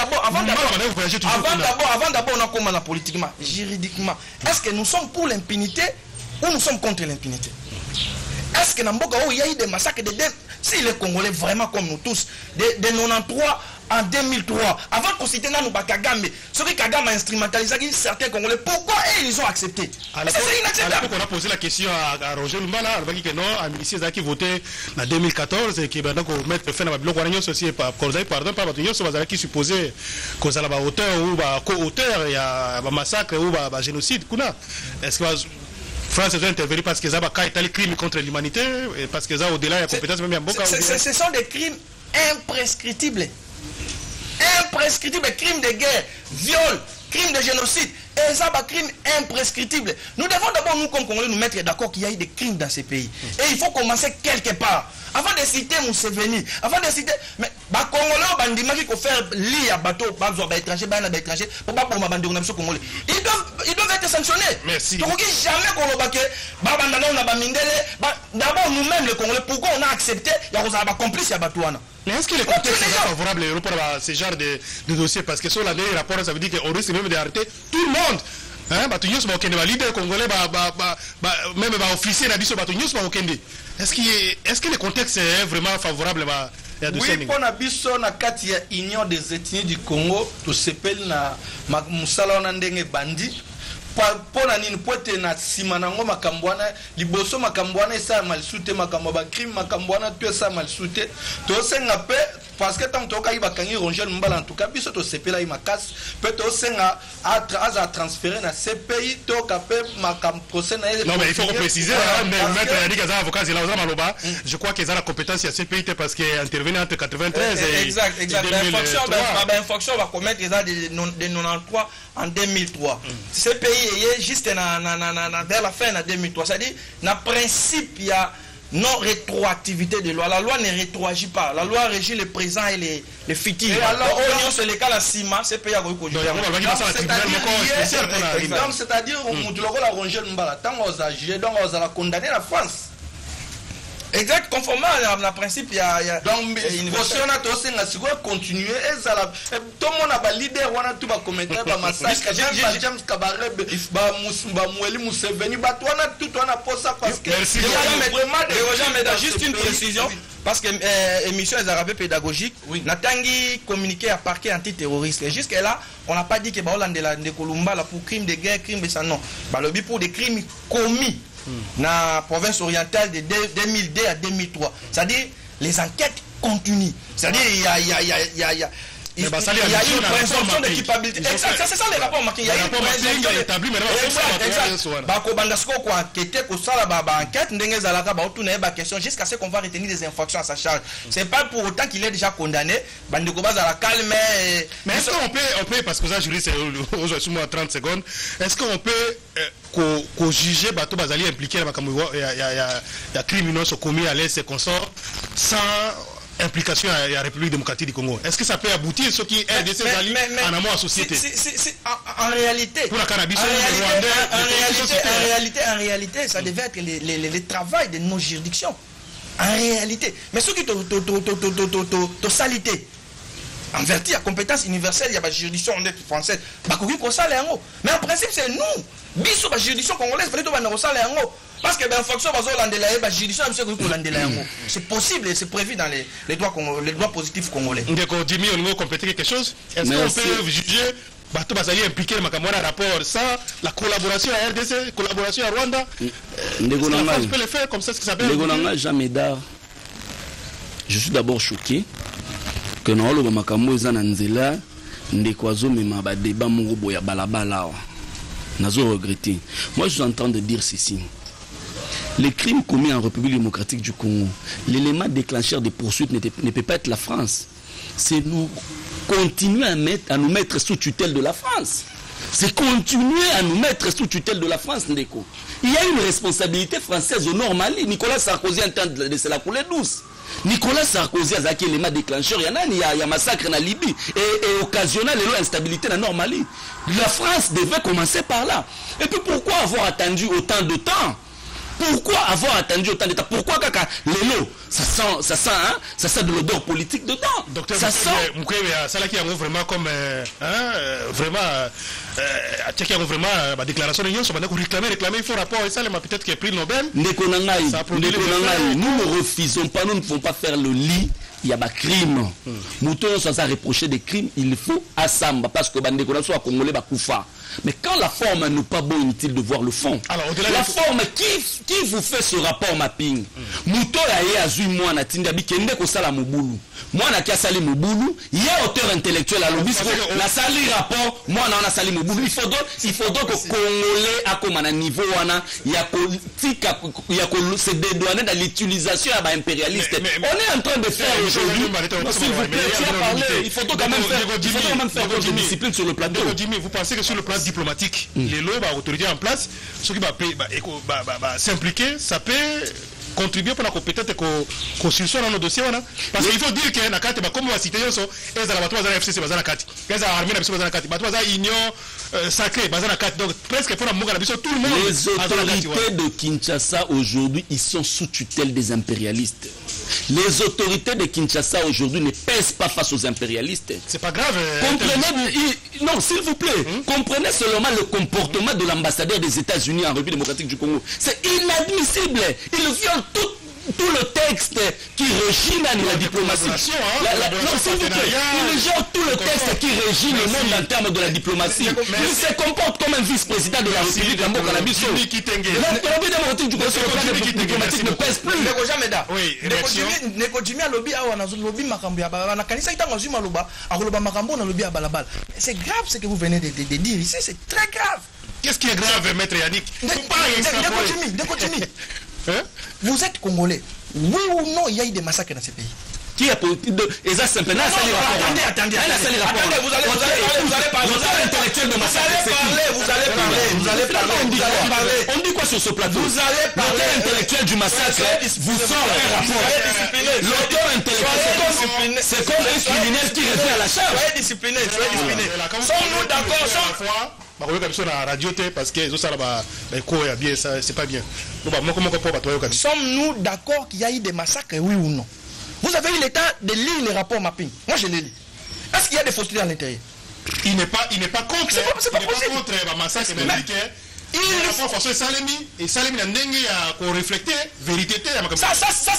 d'abord on a comment politiquement juridiquement est-ce que nous sommes pour l'impunité ou nous sommes contre l'impunité? Est-ce que Namboka où il y a eu des massacres si les Congolais vraiment comme nous tous de 93 en 2003 avant qu'on cite nous Kagame ce que Kagame a instrumentalisé certains Congolais, pourquoi ils ont accepté? C'est inacceptable. On a posé la question à Roger Lumbala, il a dit que non, à Milici qui voté en 2014 et qui va donc mettre fin à la bloc aussi pardon pas qui supposait qu'on a la auteur ou co-auteur il y a un massacre ou un génocide. Est-ce que France doit intervenir parce que ça va des crimes contre l'humanité et parce que ça au-delà il y a compétence même ce sont des crimes imprescriptibles. Imprescriptible, crime de guerre, viol, crime de génocide, et ça, crime imprescriptible. Nous devons d'abord, nous, comme Congolais, nous mettre d'accord qu'il y a eu des crimes dans ces pays. Et il faut commencer quelque part. Avant de citer Mousseveni, avant de citer. Mais, Congolais, il faut faire lire à bateau, étranger, pour pas pour ma bande de Congolais. Ils doivent être sanctionnés. Merci. Donc, jamais d'abord, nous-mêmes, les Congolais, pourquoi on a accepté, il y a complice à Batouana. Mais est-ce que les contextes sont favorables pour ce genre de dossier? Parce que sur la dernière rapport, ça veut dire qu'on risque même d'arrêter tout le monde. Hein? Les leaders congolais, même les officiers, est-ce que le contexte est vraiment favorable? Oui, pour Nabiso, na kati ya union des ethnies du Congo, tout s'appelle na Moussala Nandenge Bandi. Pona nini pote na simanango makambwana liboso makambwana esa malsute makamba crime makambwana tu esa malsute to senga pe parce que tant to kai bakangi Roger Lumbala en tout cas biso to sepela i makas pe to senga à transférer na CPI to kapé makam procès na. Non mais il faut préciser maître Yannick Azar avocat là aux Maloba je crois qu'ils ont la compétence à CPI parce qu'il intervenu entre 93 et exact l'infraction va commettre les de 93 en 2003 CPI est juste vers la fin de 2003. C'est-à-dire, dans le principe, il y a non-rétroactivité de loi. La loi ne rétroagit pas. La loi régit le présent et les futurs. Alors, c'est le cas de la CIMA, c'est payé à Goïko. C'est-à-dire, on a rongé le mbala. Tant qu'on a condamné la France. Exact, conformément à la principe, il y a. Donc, si on a tous continuer, tout le monde a un leader, on a tout va commettre, un massacre, James Kabarebe, Moueli Mousseveni, on a tout, on a posé ça parce que. Merci. Juste une précision, parce que l'émission est arabée pédagogique, Natangi communiqué à parquet antiterroriste. Et jusqu'à là, on n'a pas dit que de Columba pour crime de guerre, crime de ça, non. Pour des crimes commis. Dans la province orientale de 2002 à 2003. C'est-à-dire, les enquêtes continuent. C'est-à-dire, il y a il y a une présomption de culpabilité. Exact, c'est ça les rapports marqués. Il y a une présomption établie maintenant. Bakobandasco quoi, qui était au sala enquête, ndenge zalaka ba otuna ba question jusqu'à ce qu'on va retenir des infractions à sa charge. C'est pas pour autant qu'il est déjà condamné. Bandeko bazala calme. Mais est-ce qu'on peut parce que ça juriste aujourd'hui moi 30 secondes, est-ce qu'on peut juger bateau bazali impliqué dans il y a criminels commis à l'aise et consorts sans implication à la République démocratique du Congo. Est-ce que ça peut aboutir ce qui est de ces alliés en amont à la société? En réalité, pour la cannabis, en réalité, ça devait être le travail de nos juridictions. En réalité. Mais ce qui est salité, en vertu à compétence universelle, il y a la juridiction française. Mais en principe, c'est nous. Biso la juridiction congolaise, parce que c'est possible et c'est prévu dans les droits positifs congolais. Jimmy, on veut compléter quelque chose. Est-ce qu'on peut juger Bato Bazali impliqué dans le rapport ça, la collaboration à RDC, collaboration à Rwanda, la France peut le faire comme ça, ce que ça s'appelle. Jameda, je suis d'abord choqué que nous avons makambo zananzela ndekwazo mema ba débat mongo ya balabala. Nazo regretter. Moi je suis en train de dire ceci. Les crimes commis en République démocratique du Congo, l'élément déclencheur des poursuites ne peut pas être la France. C'est nous continuer à nous mettre sous tutelle de la France. C'est continuer à nous mettre sous tutelle de la France, Ndeko. Il y a une responsabilité française au Nord Mali. Nicolas Sarkozy est en train de se la couler douce. Nicolas Sarkozy a zaki l'élément déclencheur. Il y a massacre en Libye et occasionnel l'instabilité dans Nord Mali. La France devait commencer par là. Et puis pourquoi avoir attendu autant de temps? Pourquoi avoir attendu autant de temps? Pourquoi kaka lelo ça sent de l'odeur politique dedans? Docteur, ça sent ça qui a vraiment comme vraiment vraiment la déclaration de Nyon, réclamer il faut rapport et ça les peut-être qu'il a pris le Nobel. Nous ne refusons pas, nous ne pouvons pas faire le lit. Il y a des crimes. Mouton sans reprocher des crimes, il faut assamba parce que bande qu'on soit congolais bakoufa. Mais quand la forme n'est pas bonne, inutile de voir le fond. Alors, la forme, qui vous fait ce rapport mapping? Mouton a azui moi na tindabi kende ko sala mobulu. Moi na kia sali mobulu, il y a auteur intellectuel à l'obis la sali rapport, moi na sali mobulu. Il faut donc que congolais a comme un niveau wana, il y a que se dédouaner dans l'utilisation à impérialiste. On est en train de faire aujourd'hui. S'il vous plaît, il faut quand même faire votre discipline sur le plateau. Vous pensez que sur le plan diplomatique, les lois, autorités en place, ceux qui vont s'impliquer, ça peut contribuer pour la compétence de construction dans nos dossiers. Parce qu'il faut dire que la carte, comme on va citer, les abattoirs de la FCC, les armées de l'Union sacrée, donc presque pour tout le monde. Les autorités de Kinshasa aujourd'hui, ils sont sous tutelle des impérialistes. Les autorités de Kinshasa aujourd'hui ne pèsent pas face aux impérialistes. C'est pas grave. Comprenez, non, s'il vous plaît, comprenez seulement le comportement de l'ambassadeur des États-Unis en République démocratique du Congo. C'est inadmissible. Il viole tout le texte qui régit la diplomatie. Il gère tout le texte qui régit le monde en termes de la diplomatie. Il se comporte comme un vice-président de la République en Bokanabiso. La République démocratique du Congo sur le plan diplomatique ne pèse plus. C'est grave ce que vous venez de dire ici, c'est très grave. Qu'est-ce qui est grave, maître Yannick? Vous êtes Congolais. Oui ou non, il y a eu des massacres dans ce pays. Qui a politique de. Et ça, c'est un peu. Attendez, vous allez parler. Vous allez parler. On dit quoi sur ce plateau? Vous allez parler. L'auteur intellectuel du massacre vous sort le rapport. L'auteur intellectuel, c'est comme un criminel qui revient à la charge. Soyez discipliné. Sommes-nous d'accord? La radio parce que c'est pas bien. Sommes-nous d'accord qu'il y a eu des massacres, oui ou non? Vous avez eu l'état de lire les rapports mapping. Moi je les lis. Est-ce qu'il y a des faussetés à l'intérieur? Il n'est pas contre. C'est pas possible. Le massacre américain. Il rapport François Salemi et Salemi n'a pas reflété vérité. Ça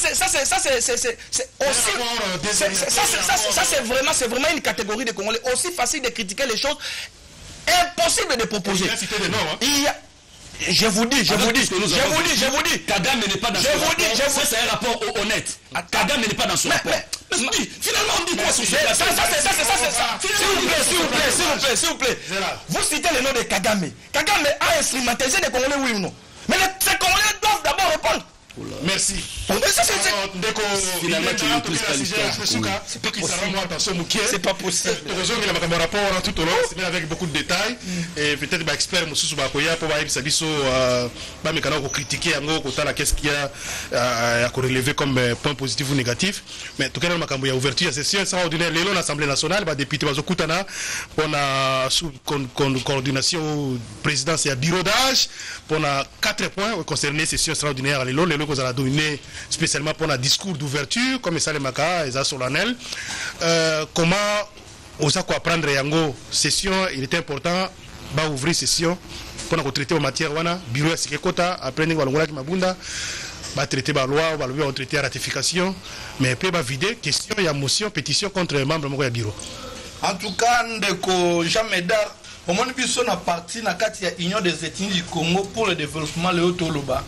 c'est vraiment une catégorie de Congolais aussi facile de critiquer les choses. Impossible de proposer. Je vous dis. Kagame n'est pas dans ce rapport. Ça, c'est un rapport honnête. Kagame n'est pas dans ce rapport. Finalement, on dit quoi sur ce ça. S'il vous plaît. Vous citez le nom de Kagame. Kagame a instrumentalisé les Congolais, oui ou non? Mais ces Congolais doivent d'abord répondre. Merci. C'est pas possible. Tout au long, c'est avec beaucoup de détails et peut-être expert Moussou Bakoya pour critiquer qu'est-ce qu'il y a à relever comme point positif ou négatif. Mais en tout cas, il y a ouverture à session extraordinaire. L'Assemblée nationale, les députés Bazokutana, on a sous coordination présidence et à bureau d'âge, on a 4 points concernés session extraordinaire à l'élo qu'on a donné spécialement pour un discours d'ouverture comme ça les Maka et ça solennel. Comment on sait quoi prendre Yango session, il était important bah ouvrir session pour traiter aux matières wana bureau à Sikekota après nous allons voir Mabunda va traiter la loi on va traiter la ratification mais peut va vider question il y a motion pétition contre les membres du bureau. En tout cas ndeko Jamedar au moins biso na parti na kati ya Union des ethnies du Congo pour le développement le Toloba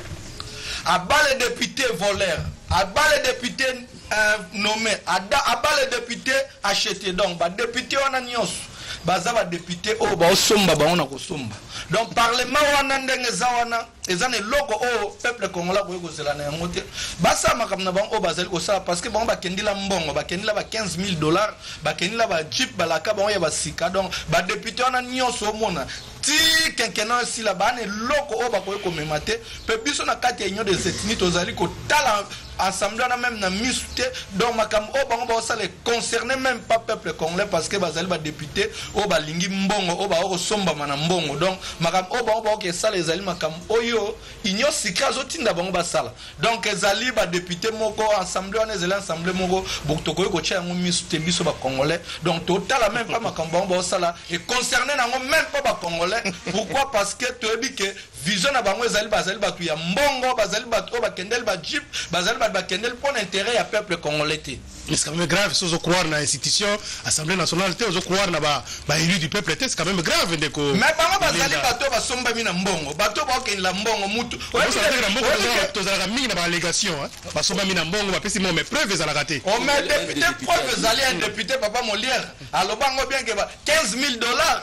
à bas les députés voleurs, à bas les députés nommés, à bas les députés achetés. Donc, les députés on a nios, les députés oh bah somba bah on a somba. Donc parlement on a ndengezana, ezane logo oh peuple congolais ko yoko zela na ngote. Basa makamna ba oh bazali ko sala parce que bon ba kendila mbongo, ba kendila ba $15,000, ba kendila ba jeep ba la ka ba ya ba sika. Donc ba députés on a nios au mona. Si quelqu'un si là-bas ne loko o ba ko komemate pe biso na kati union des ethnies tozali ko tala assemblée na même na misute donc makam o bango ba ça les concerner même pas peuple congolais parce que bazali ba député o ba lingi mbongo o ba o somba mana mbongo donc makam o bango ba ke ça les ali makam oyo union sikra zotinda bango ba sala donc ezali ba député moko assemblée on ezali assemblée moko bokutoko ko tia ngo misute biso ba congolais donc total même pas makam bango ba sala et concerner na ngo même pas ba congolais. Pourquoi? Parce que tu as dit que vision à bango ezali bazali batu ya mbongo bazali batu ba kendel ba jeep bazali ba kendel pour l'intérêt ya peuple congolais. Mais c'est quand même grave si on croire dans l'institution Assemblée nationale on croire na ba élu du peuple c'est quand même grave ndeko. Mais bango bazali batu ba somba mina mbongo batu ba kendela mbongo mutu. On ça dire mbongo tozala mingi na ba allégation ba somba mina mbongo ba pesi mo mais preuve ezala raté. On met député preuve ezali un député papa Molière alors bango bien que $15,000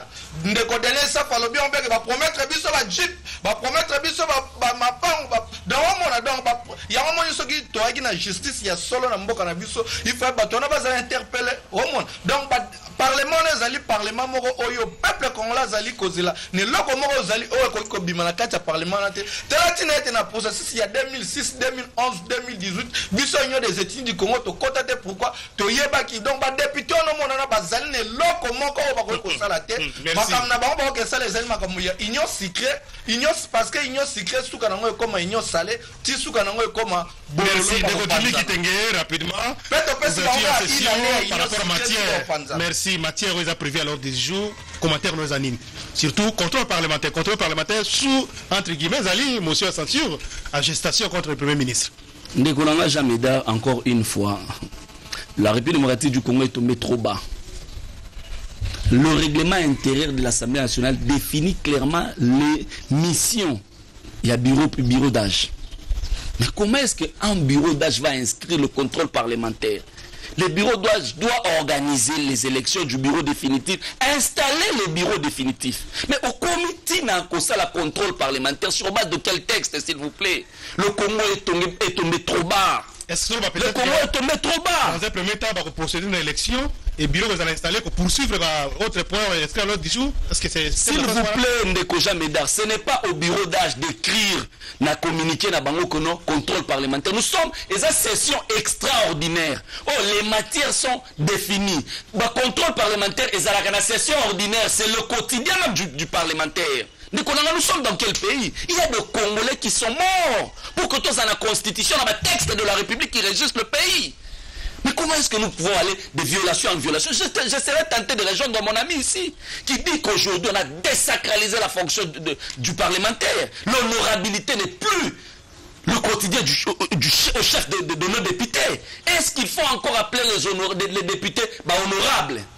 ndeko dele ça falo bien on va promettre biso la jeep va promettre biso ba mapang donc on a donc il y a un moment qui toi qui na justice il y a solo na mboka na biso il faut batona ba interpeller au monde donc parlement les ali parlement moko oyo peuple congolais ali kozela ne loko moko zali oyo ko bima na kati ya parlement na te telatina était na processus il y a 2006 2011 2018 biso union des ethnies du Congo to kota te pourquoi to yeba ki donc ba député on mona na bazali ne loko moko ba ko sala te makam na bango ke sala ezali makam ya union secret union parce que union secret suka nango comme union salé ti suka nango comme merci de continuer qui t'engage rapidement par rapport à matière merci matière ils a prévu à l'ordre du jour commentaire nos animes surtout contrôle parlementaire sous entre guillemets ali motion à censure à gestation contre le premier ministre Ndekolanga Jameda encore une fois la République démocratique du Congo est tombée trop bas. Le règlement intérieur de l'Assemblée nationale définit clairement les missions. Il y a bureau d'âge. Mais comment est-ce qu'un bureau d'âge va inscrire le contrôle parlementaire? Le bureau d'âge doit organiser les élections du bureau définitif, installer le bureau définitif. Mais au comité n'a pas ça la contrôle parlementaire sur base de quel texte, s'il vous plaît? Le Congo est tombé trop bas. Est-ce que le Congo est tombé trop bas? Dans un premier temps, on va procéder à une élection et le bureau va installer pour poursuivre autre point. Est-ce que l'autre du jour? Est-ce que c'est s'il vous plaît, Ndeko Jamedar, ce n'est pas au bureau d'âge d'écrire, na communiquer na bango kono contrôle parlementaire. Nous sommes et ça session extraordinaire. Oh, les matières sont définies. Le contrôle parlementaire et ça la session ordinaire, c'est le quotidien du parlementaire. Nous sommes dans quel pays? Il y a des Congolais qui sont morts pour que tous dans la constitution, dans le texte de la République qui régisse le pays. Mais comment est-ce que nous pouvons aller de violation en violation? Je serais tenté de rejoindre mon ami ici, qui dit qu'aujourd'hui on a désacralisé la fonction du parlementaire. L'honorabilité n'est plus le quotidien au chef de nos députés. Est-ce qu'il faut encore appeler les députés honorables?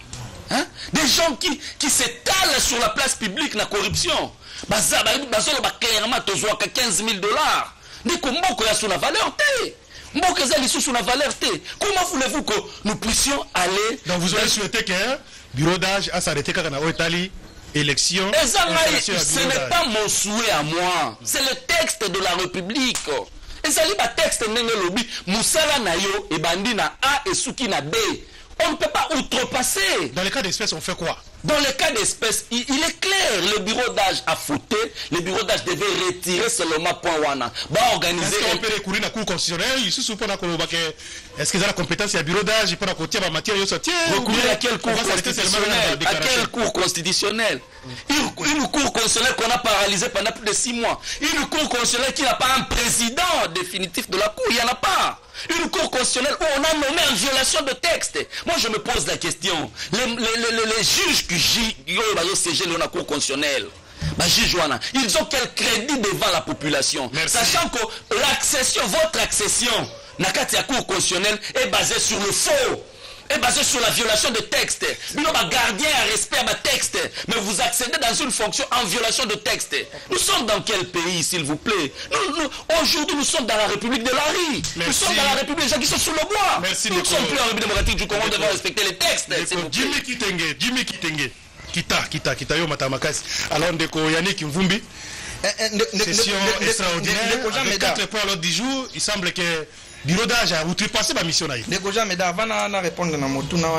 Hein? Des gens qui s'étalent sur la place publique la corruption. Clairement, tu as 15 000 $. Sur la valeur T. Sur la valeur T. Comment voulez-vous que nous puissions aller. Donc vous aurez souhaité que bureau d'âge a s'arrêté quand on a Italie, élection. Ce n'est pas mon souhait à moi. C'est le texte de la République. Et ça, le texte de Moussala Nayo et Bandina A et Souki na B. On ne peut pas outrepasser. Dans les cas d'espèce, on fait quoi? Dans le cas d'espèce, il est clair, le bureau d'âge a fauté, le bureau d'âge devait retirer seulement point wana. Organiser. Est-ce qu'on peut recourir à la cour constitutionnelle? Est-ce qu'ils ont la compétence à bureau d'âge pour la en matière? Recourir à quelle cour constitutionnelle? À quelle cour constitutionnelle? Une cour constitutionnelle qu'on a paralysée pendant plus de 6 mois. Une cour constitutionnelle qui n'a pas un président définitif de la cour, il n'y en a pas. Une cour constitutionnelle où on a nommé en violation de texte. Moi je me pose la question. Les juges qui siégent dans la cour constitutionnelle, ils ont quel crédit devant la population? Merci. Sachant que l'accession, votre accession, la cour constitutionnelle est basée sur le faux. Est basé sur la violation de texte. Nous sommes gardiens à respect à texte. Mais vous accédez dans une fonction en violation de texte. Nous sommes dans quel pays, s'il vous plaît? Aujourd'hui, nous sommes dans la République de Larry. Nous sommes dans la République des gens qui sont sur le bois. Merci, nous ne sommes plus en République démocratique du Congo, nous devons respecter les textes. Jimmy Kitenge. Kita yo matamakas. Alors, Ndeko Yannick Mvumbi. Session extraordinaire. Avec 4 points à l'ordre du jour, il semble que bureau d'âge a outrepassé ma mission. Déjà, mais avant de répondre à mon tour,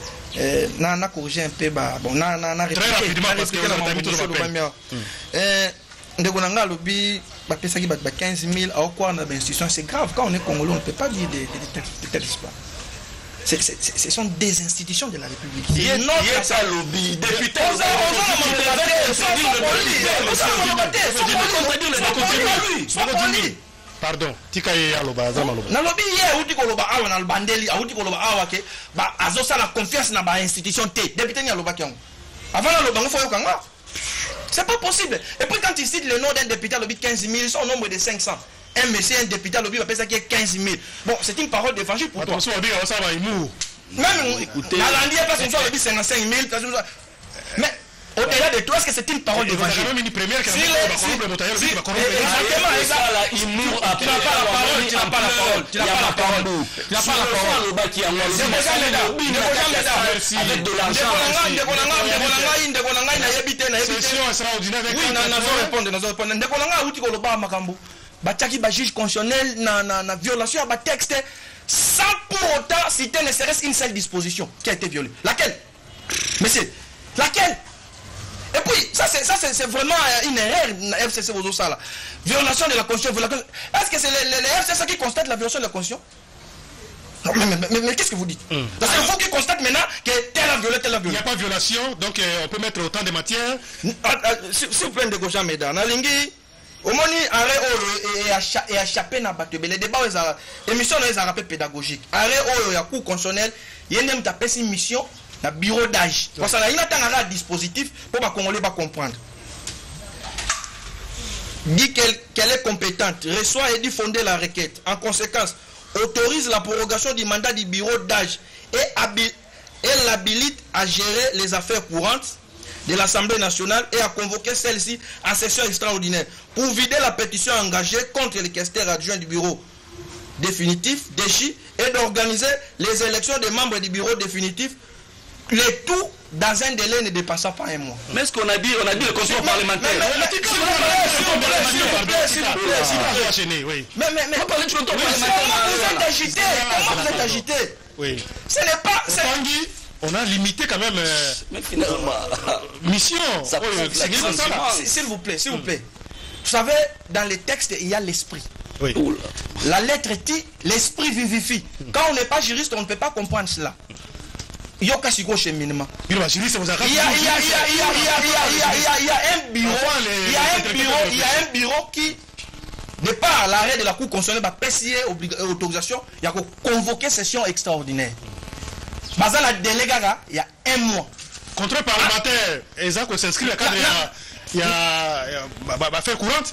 na corriger un peu. Bon, na très rapidement parce que vous avez mis tout le monde. Ndeko nanga lobi ba pesa ki ba 15 000 à quoi na institution, c'est grave. Quand on est congolais, on ne peut pas dire de telles histoires. Ce sont des institutions de la République. Il y a un lobby. Député, pardon, Tikaye Aloba, Zamaloba. Na lobby hier, outi koloba awa na bandeli, outi koloba awa ke ba azosa la confiance na ba institution T. Député ni aloba kiango. Avant la loba ngofo yokanga. C'est pas possible. Et puis quand il cite le nom d'un député à lobby 15 000, son nombre de 500. Un monsieur, un député à lobby va penser qu'il y a 15 000. Bon, c'est une parole d'évangile pour toi. Attention, on dit ça va humour. Même écoutez, la langue est pas comme ça, lobby 55 000. Mais au-delà de tout, est-ce que c'est une parole d'évangile? J'ai même une première qui a dit exactement. Tu n'as pas la parole. Tu n'as pas la parole. Tu n'as pas la parole. Avec de l'argent. Session extraordinaire avec. Oui, nous allons répondre. Bachaki ba juge constitutionnel na violation à texte sans pour autant citer ne serait-ce qu'une seule disposition qui a été violée. Laquelle? Monsieur, laquelle? Et puis, ça c'est vraiment une erreur, FCC Bozosa là. Violation de la Constitution. Est-ce que c'est les FCC qui constatent la violation de la Constitution? Non, mais qu'est-ce que vous dites? Parce qu'il faut qu'ils constatent maintenant que tel a violé, tel a violé. Il n'y a pas de violation, donc on peut mettre autant de matière. S'il vous plaît, de gauche à Médan. Nalingi, au moins, arrêt et échappé na battu. Les débats, l'émission est un rappel pédagogique. Arrêt il y a cours constitutionnel, il y a une mission. Le bureau d'âge. Parce qu'il y a un dispositif pour que les Congolais comprendre. Dit qu'elle est compétente, reçoit et dit fonder la requête. En conséquence, autorise la prorogation du mandat du bureau d'âge et l'habilite à gérer les affaires courantes de l'Assemblée nationale et à convoquer celle-ci en session extraordinaire pour vider la pétition engagée contre les questeurs adjoints du bureau définitif, DECHI, et d'organiser les élections des membres du bureau définitif. Le tout dans un délai ne dépassant pas 1 mois. Mais ce qu'on a dit le contrôle parlementaire. S'il vous plaît. Mais comment vous êtes agité? Comment vous êtes agité? Oui. Ce n'est pas. On a limité quand même. Mais finalement. Mission. S'il vous plaît. Vous savez, dans les textes, il y a l'esprit. Oui. La lettre dit, l'esprit vivifie. Quand on n'est pas juriste, on ne peut pas comprendre cela. Il y a un bureau qui, de par l'arrêt de la Cour constitutionnelle, va préciser autorisation, il y a convoqué session extraordinaire. Bazal a délégué il y a 1 mois. Contrôle parlementaire, exact, s'inscrit le cadre, il y a fait courante.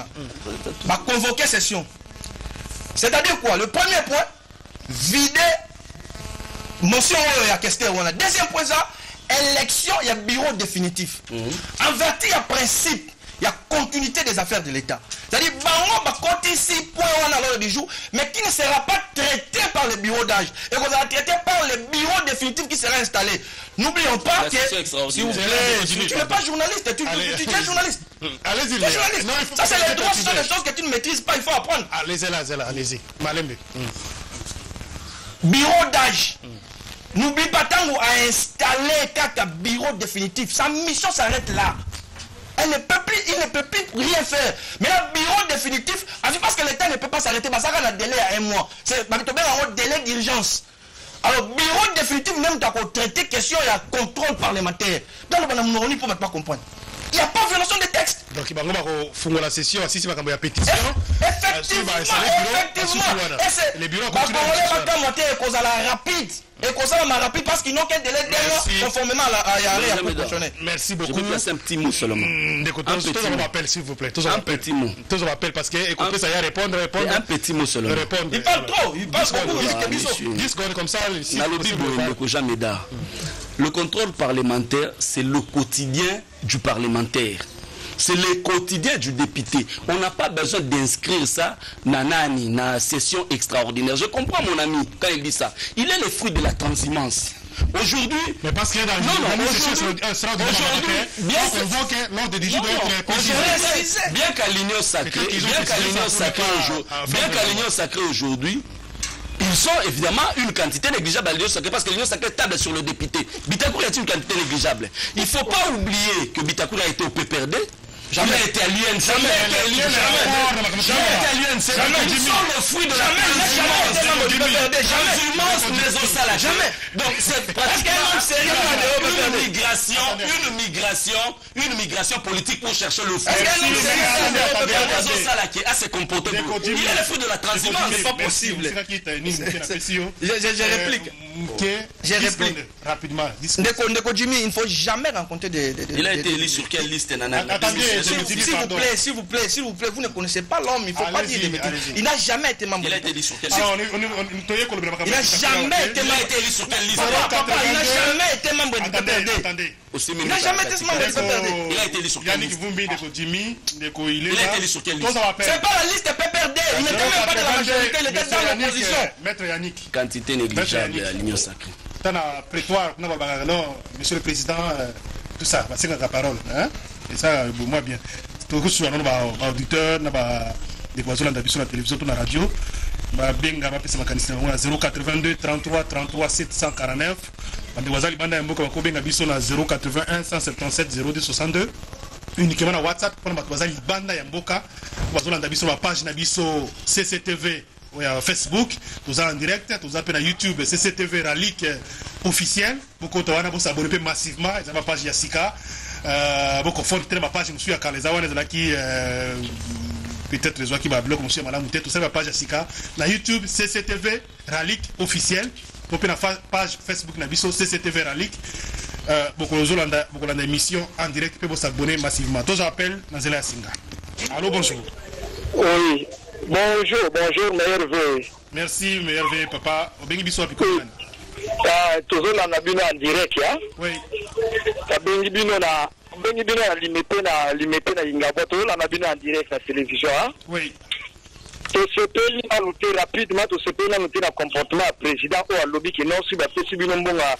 Va convoquer session. C'est-à-dire quoi? Le premier point, vider motion oyo ya question wana. Deuxième point ça, élection il y a bureau définitif. En vertu il y a principe, il y a continuité des affaires de l'État. C'est-à-dire bango ba compter 6 points à l'heure du jour, mais qui ne sera pas traité par le bureau d'âge et qu'on sera traité par le bureau définitif qui sera installé. N'oublions pas que s'il vous plaît, tu n'es pas journaliste, tu es journaliste. Allez-y, ça c'est les droits, ce sont des choses que tu ne maîtrises pas, il faut apprendre. Allez-y. Malembe. Bureau d'âge. N'oublie pas tant à installer un bureau définitif. Sa mission s'arrête là. Il ne peut plus rien faire. Mais le bureau définitif, parce que l'État ne peut pas s'arrêter, ça a un délai à 1 mois. C'est un délai d'urgence. Alors, bureau définitif, même dans le traité, question, il y a contrôle parlementaire. Dans le Banamounouni, il ne faut pas comprendre. Il n'y a pas de violation des textes. Donc, il va y la session, si c'est pas pétition. Effectivement. Les bureaux continuent. Rapide. Et qu'on soit rapide parce qu'ils n'ont qu'un délai d'un mois conformément à la proportionnelle. Merci beaucoup. Je vais placer un petit mot seulement. Tous on m'appelle s'il vous plaît. Un petit mot. Tous on m'appelle parce que écoutez, ça y est, répondre. Un petit mot seulement. Il parle trop, il parle beaucoup. 10 secondes comme ça. Le contrôle parlementaire, c'est le quotidien du parlementaire. C'est le quotidien du député. On n'a pas besoin d'inscrire ça dans la session extraordinaire. Je comprends mon ami quand il dit ça. Il est le fruit de la transhumance. Aujourd'hui... Mais parce qu'il y a dans une session extraordinaire, bien qu'à l'union sacrée aujourd'hui, ils sont évidemment une quantité négligeable à l'union sacrée parce que l'union sacrée table sur le député. Bitakour est une quantité négligeable. Il ne faut pas oublier que Bitakour a été au PPRD. Jamais été à l'UNC. Jamais été à l'UNC. Ils sont le fruit de la transhumance. Jamais. Donc c'est pratiquement une migration politique pour chercher le fruit. Qui a ses comportements. Il est le fruit de la transhumance. C'est pas possible. Je réplique. Rapidement. Ndeko Jimmy, il ne faut jamais rencontrer des... Il a été élu sur quelle liste, Nana? S'il vous plaît, vous ne connaissez pas l'homme, il ne faut pas dire des bêtises. Il n'a jamais été membre. Il a été élu sur quelle liste? Il n'a jamais été élu sur quelle liste? Il n'a jamais été membre du PPRD. Il n'a jamais été membre du PPRD. Il a été élu sur quelle liste? Il a été élu sur quelle liste? C'est pas la liste PPRD. Il n'était même pas de la majorité, il était dans l'opposition. Maître Yannick. Quantité négligeable à l'union sacrée. Prétoire, monsieur le président, tout ça, c'est la parole. Et ça, moi bien. Tout ce que nous auditeurs, des voisins dans la télévision, dans la radio, benga ma pesa makanisi na 082 33 33 749. Des voisins libanda ya mboka ko benga biso na 081 177 02 62. Uniquement na WhatsApp pour les voisins libanda ya mboka, voisins dans biso la page na biso CCTV. Facebook, tous en direct, tous en na YouTube, CCTV Ralik officiel. Beaucoup de gens s'abonnent massivement. Ils ont ma page Yassika. Beaucoup font ma page. Je suis à Kalezawa, qui peut-être les gens qui m'a bloqué, monsieur Malam, tout ça ma page Yassika. Na YouTube, CCTV Ralik officiel. Beaucoup na page Facebook na biso CCTV Ralik. Beaucoup de gens ont émission en direct peuvent s'abonner massivement. Tous appellent dans Zela Singa. Allô, bonjour. Oui. Bonjour, meilleur vœu. Merci, meilleur vœu, papa. Obengi biso apiko. Toujours la nabino en direct, hein? Oui. Bengi bino na limité na Ingabo, toujours la nabino en direct la télévision, hein? Oui. To se peut à noter rapidement, to se peut à noter le comportement du président ou à lobby qui non si ba pesi bino mbonga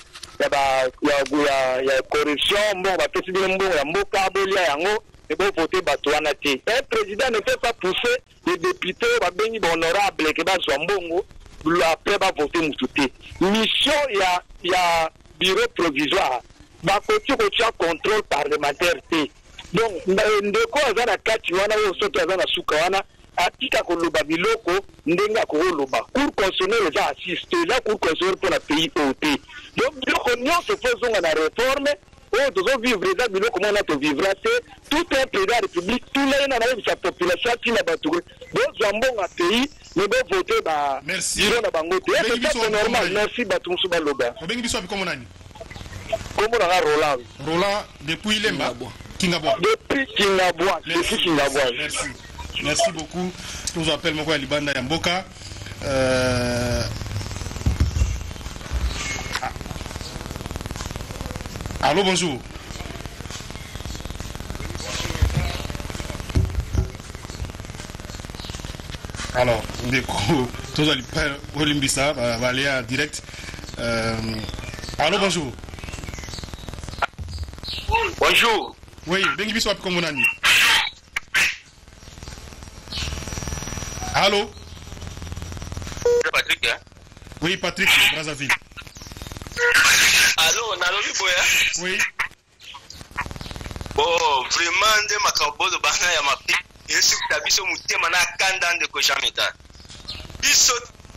ya corruption, bon ba pesi bino mbonga ya mboka bolia yango. Et bon voter Batouana T. Un président ne peut pas pousser les députés, les honorables, qui sont Zambongo, après va voter Moutouté. Mission, il y a bureau provisoire. Bakoti kotia contrôle parlementaire T. Donc, ndeko azana kati wana ou soto azana suka wana atika koloba biloko ndenga koloba. Cour constitutionnelle za assiste la cour constitutionnelle pour la pays OT. Donc, biloko nyonso faisons na réforme. Oh, nous allons vivre les amis, comment on a pu vivre. C'est tout un président de la République, tout le monde a sa population qui n'a pas tout. Donc, nous avons un pays, nous devons voter. Merci. C'est normal. Merci, Batumsou Baloba. Comment on a Roland? Roland, depuis Lemba. Kingabwa. Depuis Kingabwa. Merci. Merci beaucoup. Je vous appelle Moko Libanda Yamboka. Allô, bonjour. Alors, tous allez pas Olimbisa va aller en direct. Allô, bonjour. Bonjour. Oui, bengi biso wapi kombo nani? Allô? C'est Patrick, hein? Oui, Patrick, Brazzaville. Allô, nalobi boya? Oui. Bon, vraiment, nde makabozo bana ya mapi. Yesu tabiso mutema na kanda ndeko jameta. Biso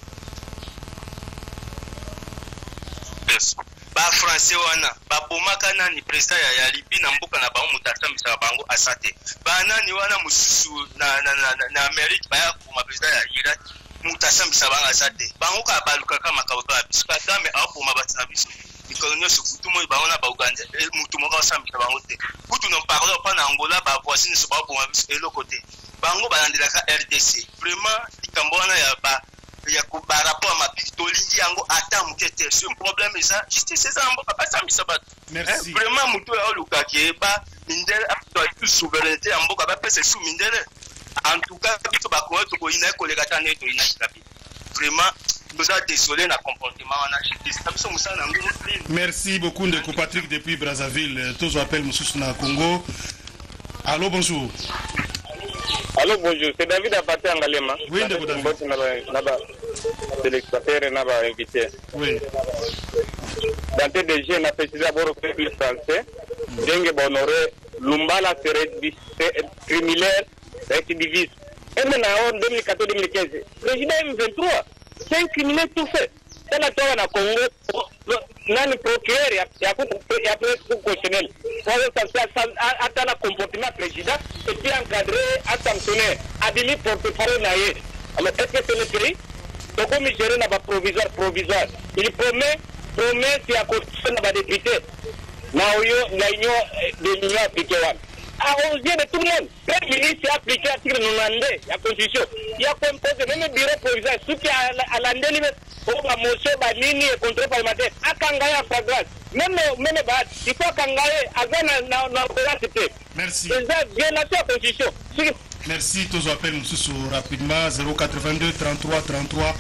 ba français wana ba bomaka nani president ya Libye na mboka na bango mutatambisa bango asate. Ba nani wana mususu na Amerique ba ya kuma president ya Irak mutasambisa bango asate. Bango ka baluka kama kaboka biso kadame apo mabatina biso. Ikolonio sukutu mo ba wana ba Uganda mutu mo ka sambisa bango te. Kutu no parole pa na Angola ba voisine so ba boma biso eloko te. Bango balandelaka RDC. Vraiment likambo wana ya ba ya ko ba rapport ma pitolingi yango ata mukete ce problème ça justice ça mboka pas sambisa ba. Merci. Vraiment mutu ya oluka ke ba mindele a tout souveraineté ya mboka ba pese sous mindele. En tout cas biso ba ko to ina ko le katane to ina kapi. Vraiment nous a désolé na comportement wana justice biso musana ngulu. Merci beaucoup Ndeko Patrick depuis Brazzaville. Tous appellent Moussous na Congo. Allô, bonjour. Allô, bonjour, c'est David Apate Angalema. Oui, Ndeko David. Téléspectateur n'a pas invité. Oui. Dans TDG, on a précisé d'abord au peuple français, Dengue Bonoré, Lumbala serait criminel, récidiviste. Et maintenant, en 2014-2015, président M23, c'est un criminel tout fait. C'est la toile à Congo, nani procureur, il y a plus constitutionnel. Attends le comportement président, et puis encadré, sanctionné, admis porte-parole naïe. Alors, est-ce que c'est le pays? Donc, on gère n'a pas provisoire. Il promet, c'est à constitution n'a pas député. Naoyo, l'union de l'union appliquée. À 11 de tout le monde, le ministre a appliqué l'article 92 la constitution. Il y a composé même le bureau provisoire, ceux qui a l'année pour la motion, Banini et contrôle parlementaire, à Kangaï en flagrance. Même il faut Kangaï, à Gana, Merci. Bien la constitution. Merci, tous appels Moussous rapidement 082 33 33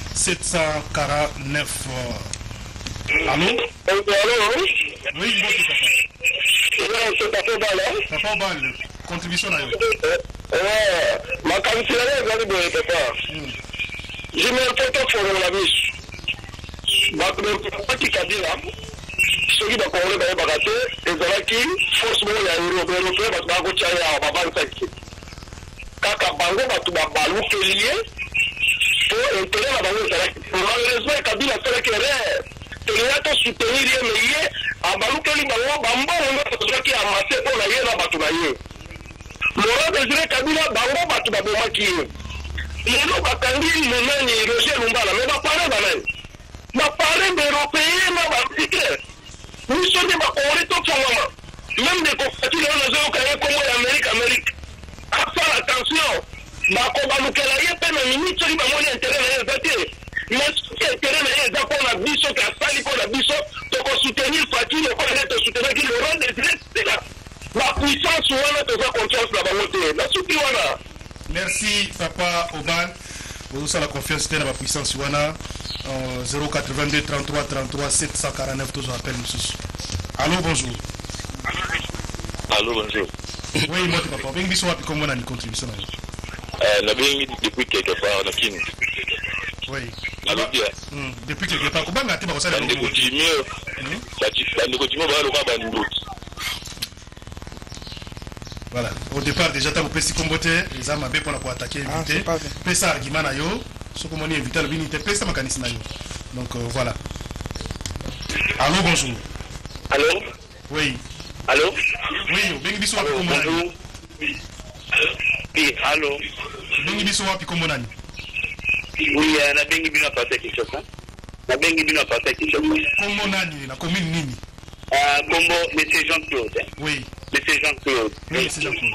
749. Allô? Oui, bon, papa Obal, contribution à ma candidature est de papa. Je me retrouve pour la mise. Petit Kabila, ceux qui ont été bagatés, et qui forcément il y a un européen parce que tu as un baban qui kaka bango batu babalu lié pour intérêt la bango malheureusement Kabila fait que il a tout soutenir les meilleurs à balu que les bango bambo on a qui a amassé pour la yéna batu na yé Laurent Désiré Kabila bango batu baboma qui lelo bakangi monani Roger Lumbala mais ba parler d'européens na ba ticket nous sommes des bakore to fanga même des conflits dans les occasions comme l'Amérique faire attention, bakobalukela ye pe na minute soki bamoni intérêt na ye eza te mais soki intérêt na ye eza mpona biso ke asali mpona biso tokosoutenir Faki lokola nde tosoutenaki Laurent Désiré Kabila bapuissance wana toza confiance na bango te nasuki wana. Merci papa Obal bozosala la confiance te na bapuissance wana 082 33 33 749 tous appels Moussous. Allô, bonjour. Allô, bonjour. Oui, moi, papa. Bien, bisous, puis comment on a une contribution? La bien depuis quelque part, on a fini. Oui. Depuis quelque part, comment on a fait ça? On continue. On continue, on va le faire. Voilà. Au départ, déjà, tu as fait combattre les armes pour attaquer l'invité. Fais ça, argument, ce qu'on a invité, le binité, fais ça, mécanisme. Donc, voilà. Allô, bonjour. Allô? Oui. Allô? Oui, bengi biso wapi komonani? Oui, allô? Bengi biso wapi komonani? Oui, na bengi bino pasa Kinshasa. Na bengi bino pasa Kinshasa. Komonani, na commune nini? Combo, Monsieur Jean-Claude. Oui. Monsieur Jean-Claude. Oui, Monsieur Jean-Claude.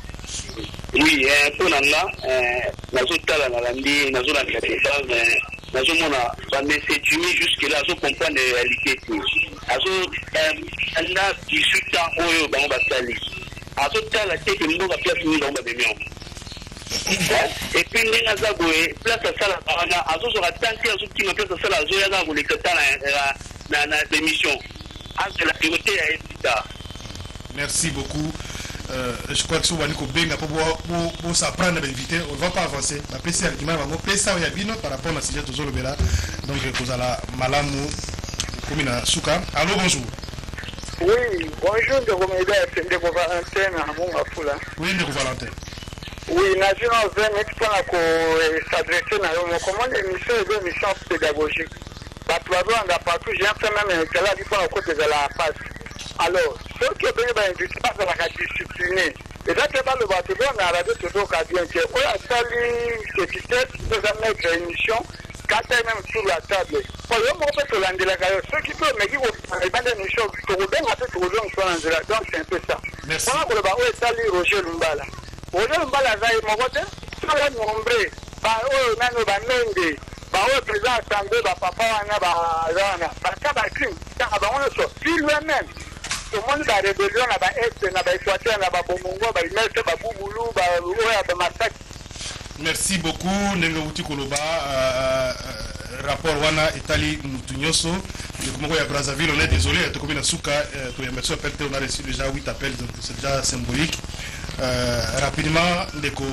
Oui, pour nanga, nazotala na landi, nazolandela message, nazomona bandese Jimmy jusque là azo comprendre réalité azo na 18 ans oyo bango basali azo tala te ke mboka place ni bango babemi yango et puis ndenge aza boye place asala bana azozoka tante azotima place asala azoyaka koleka ta na démission c'est la priorité à Epita. Merci beaucoup. Je crois que si on va pour s'apprendre à éviter, on ne va pas avancer. La PC argument va pesa yabino par rapport à ce sujet toujours le bela. Donc vous allez malamu comme Souka. Allô, bonjour. Oui, bonjour de Roméda, c'est de Valentin à Mongafula. Oui, de Valentin. Oui, National 20 minutes pour s'adresser à nous. Comment l'émission est une émission pédagogique. Partout, j'ai fait même un tel avis pour la côte de la passe. Alors, ceux qui ont été pas dans la discipline, et là, tu vas le battre, on a radio toujours qu'à bien dire, on a sali ce qui s'est mettre une émission, quand elle même sur la table. Pour le moment, on peut l'anglais, ceux qui peuvent me dire, on a une émission, on a fait tout le monde, donc c'est un peu ça. Merci. On a sali Roger Lumbala. Roger Lumbala, ça est mon côté, ça va nombreux, on a nos bandes. Le président assemblée, papa, lui-même, tout le monde a rébellion, merci beaucoup, Nenga Koloba. Rapport Wana Etali Moutounyoso. Le à Brazzaville, on est désolé, on a reçu déjà 8 appels, c'est déjà symbolique. Rapidement,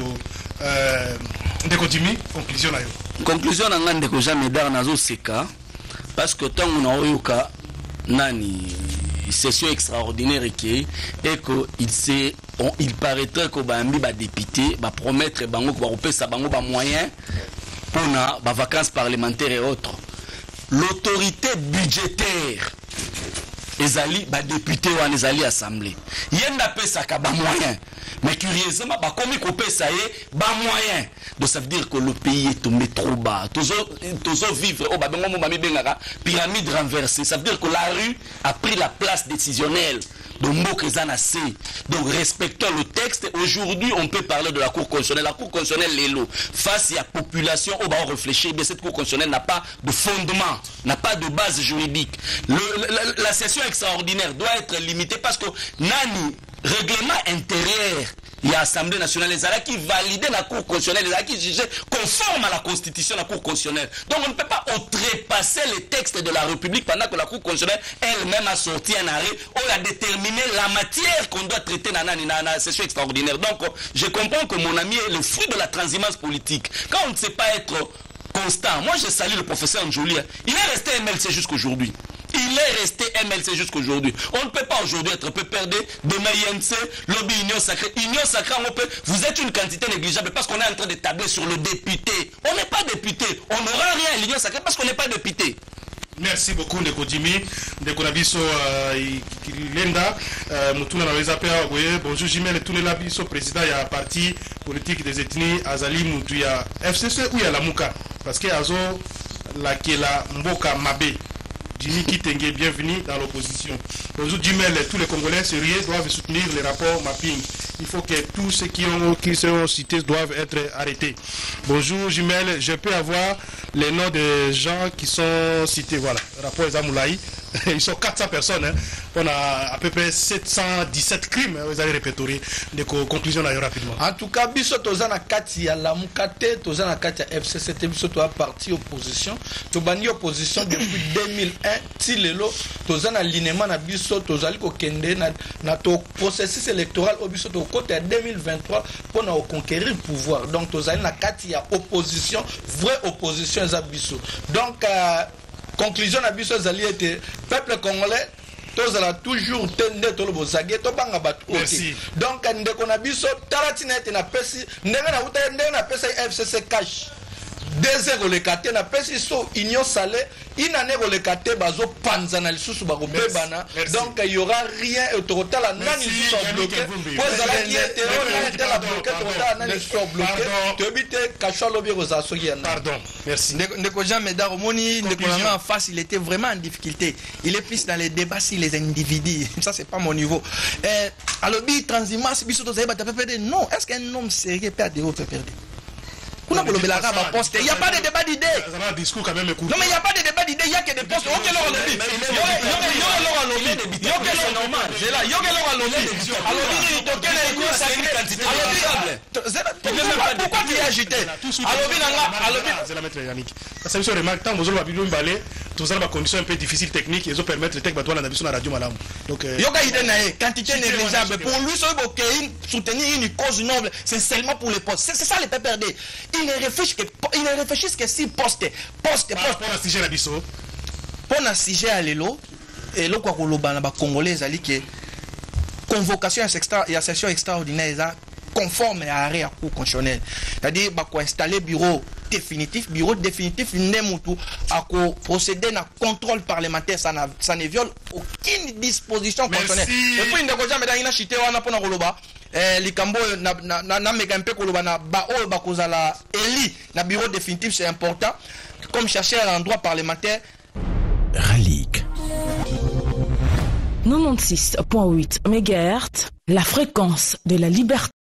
Ndeko Jimmy, conclusion. Conclusion na ndeko jamais dar nazo seka parce que tant on a oyoka nani session extraordinaire et que il paraîtrait que bambi ba député ba promettre bango ko ba opesa bango ba moyen pour na ba vacances parlementaires et autres. L'autorité budgétaire ezali ba député ou en ezali assemblée yenda pesa ka ba moyen. Mais curieusement, comme il pesa ba moyen. Donc ça veut dire que le pays est tombé trop bas. Toujours vivre pyramide renversée. Ça veut dire que la rue a pris la place décisionnelle. Donc respectons le texte. Aujourd'hui, on peut parler de la Cour constitutionnelle. La Cour constitutionnelle, l'élo. Face à la population, on va réfléchir. Mais cette Cour constitutionnelle n'a pas de fondement, n'a pas de base juridique. La session extraordinaire doit être limitée parce que nani règlement intérieur, il y a l'Assemblée nationale, les Alaks qui valident la Cour constitutionnelle, les Alaks qui jugent conforme à la Constitution, la Cour constitutionnelle. Donc on ne peut pas outrepasser les textes de la République pendant que la Cour constitutionnelle elle-même a sorti un arrêt où elle a déterminé la matière qu'on doit traiter dans la session extraordinaire. Donc je comprends que mon ami est le fruit de la transhumance politique. Quand on ne sait pas être constant, moi je salue le professeur Njoli, il est resté MLC jusqu'aujourd'hui. Il est resté MLC jusqu'aujourd'hui. On ne peut pas aujourd'hui être peu perdu. Demain, INC, lobby Union Sacrée. Union Sacrée, vous êtes une quantité négligeable parce qu'on est en train de tabler sur le député. On n'est pas député. On n'aura rien à l'Union Sacrée parce qu'on n'est pas député. Merci beaucoup, Ndeko Jimmy. Ndeko Nabiso Lenda. Moutuna Naweza Pea. Bonjour, Jimmy. Tourné Nabiso, président, il y a un parti politique des ethnies. Azali Moutouya. FCC ou il y a la Mouka. Parce qu'il y a la Kela Mboka Mabe. Jimmy Kitenge, bienvenue dans l'opposition. Bonjour Jumel, tous les Congolais sérieux doivent soutenir les rapports mapping. Il faut que tous ceux qui sont cités doivent être arrêtés. Bonjour Jumel, je peux avoir les noms des gens qui sont cités. Voilà, rapport Zamoulaï. Ils sont 400 personnes. Hein. On a à peu près 717 crimes. Vous allez répertorier. Des conclusions là rapidement. En tout cas, biso tozana kati ya la mukate, tozana kati ya FCCT, biso toa parti opposition. Tobani opposition depuis 2001. Tilelo, tozana linément na biso, tozali ko kende na to processus électoral au biso to côté 2023 pour na conquérir pouvoir. Donc tozali na kati ya opposition, vraie opposition za biso. Donc conclusion na biso zali était peuple congolais tozala toujours tende tolobo zage to banga batu oti. Donc ndeko na biso taratina ete na pesi ndenge na uta ndenge na pesa FCC cash 2 le kate na pesi so union salé inane le kate bazo panza na lisusu ba bebana. Donc il y aura rien autorotal la nani lisusu bloqué pour zala qui était on était la bloqué total nani lisusu bloqué to bité kacholo bi roza so yana. Pardon, merci. Ndeko Jean Médard Omoni, Ndeko Langa en face, il était vraiment en difficulté. Il est plus dans les débats sur les individus. Ça c'est pas mon niveau. Alors bi transhumance biso to zeba tape perdre. Non, est-ce qu'un homme sérieux peut adhérer au fait perdre? Il n'y a pas de débat d'idées. un discours quand même écoute. Non mais il n'y a pas de débat d'idées, il n'y a que des postes. Ok, alors lobby. Pourquoi tu es agité? C'est la maître Yannick. Ça veut dire remarque tant vous avez balé, tout ça va conditions un peu difficiles techniques et ils ont permettre le tech bateau la sur la radio madame. Donc yoga idée nae quantité négligeable pour lui soutenir une cause noble, c'est seulement pour les postes. C'est ça les PPRD. Ils ne réfléchissent que si poste. Pour un sujet à biso. Pour un sujet à l'élo et le quoi koloba na ba congolais ali que convocation et à session extraordinaire conforme à l'arrêt à cour constitutionnel. C'est-à-dire bah installer bureau définitif n'emutu à procéder à contrôle parlementaire, ça ne viole aucune disposition constitutionnelle. Et puis ndeko jamais dans chité wana pona koloba likambo na megampe koloba na ba o ba kozala eli na bureau définitif, c'est important comme chercher à l'endroit parlementaire. Ralique 96.8 MHz, la fréquence de la liberté.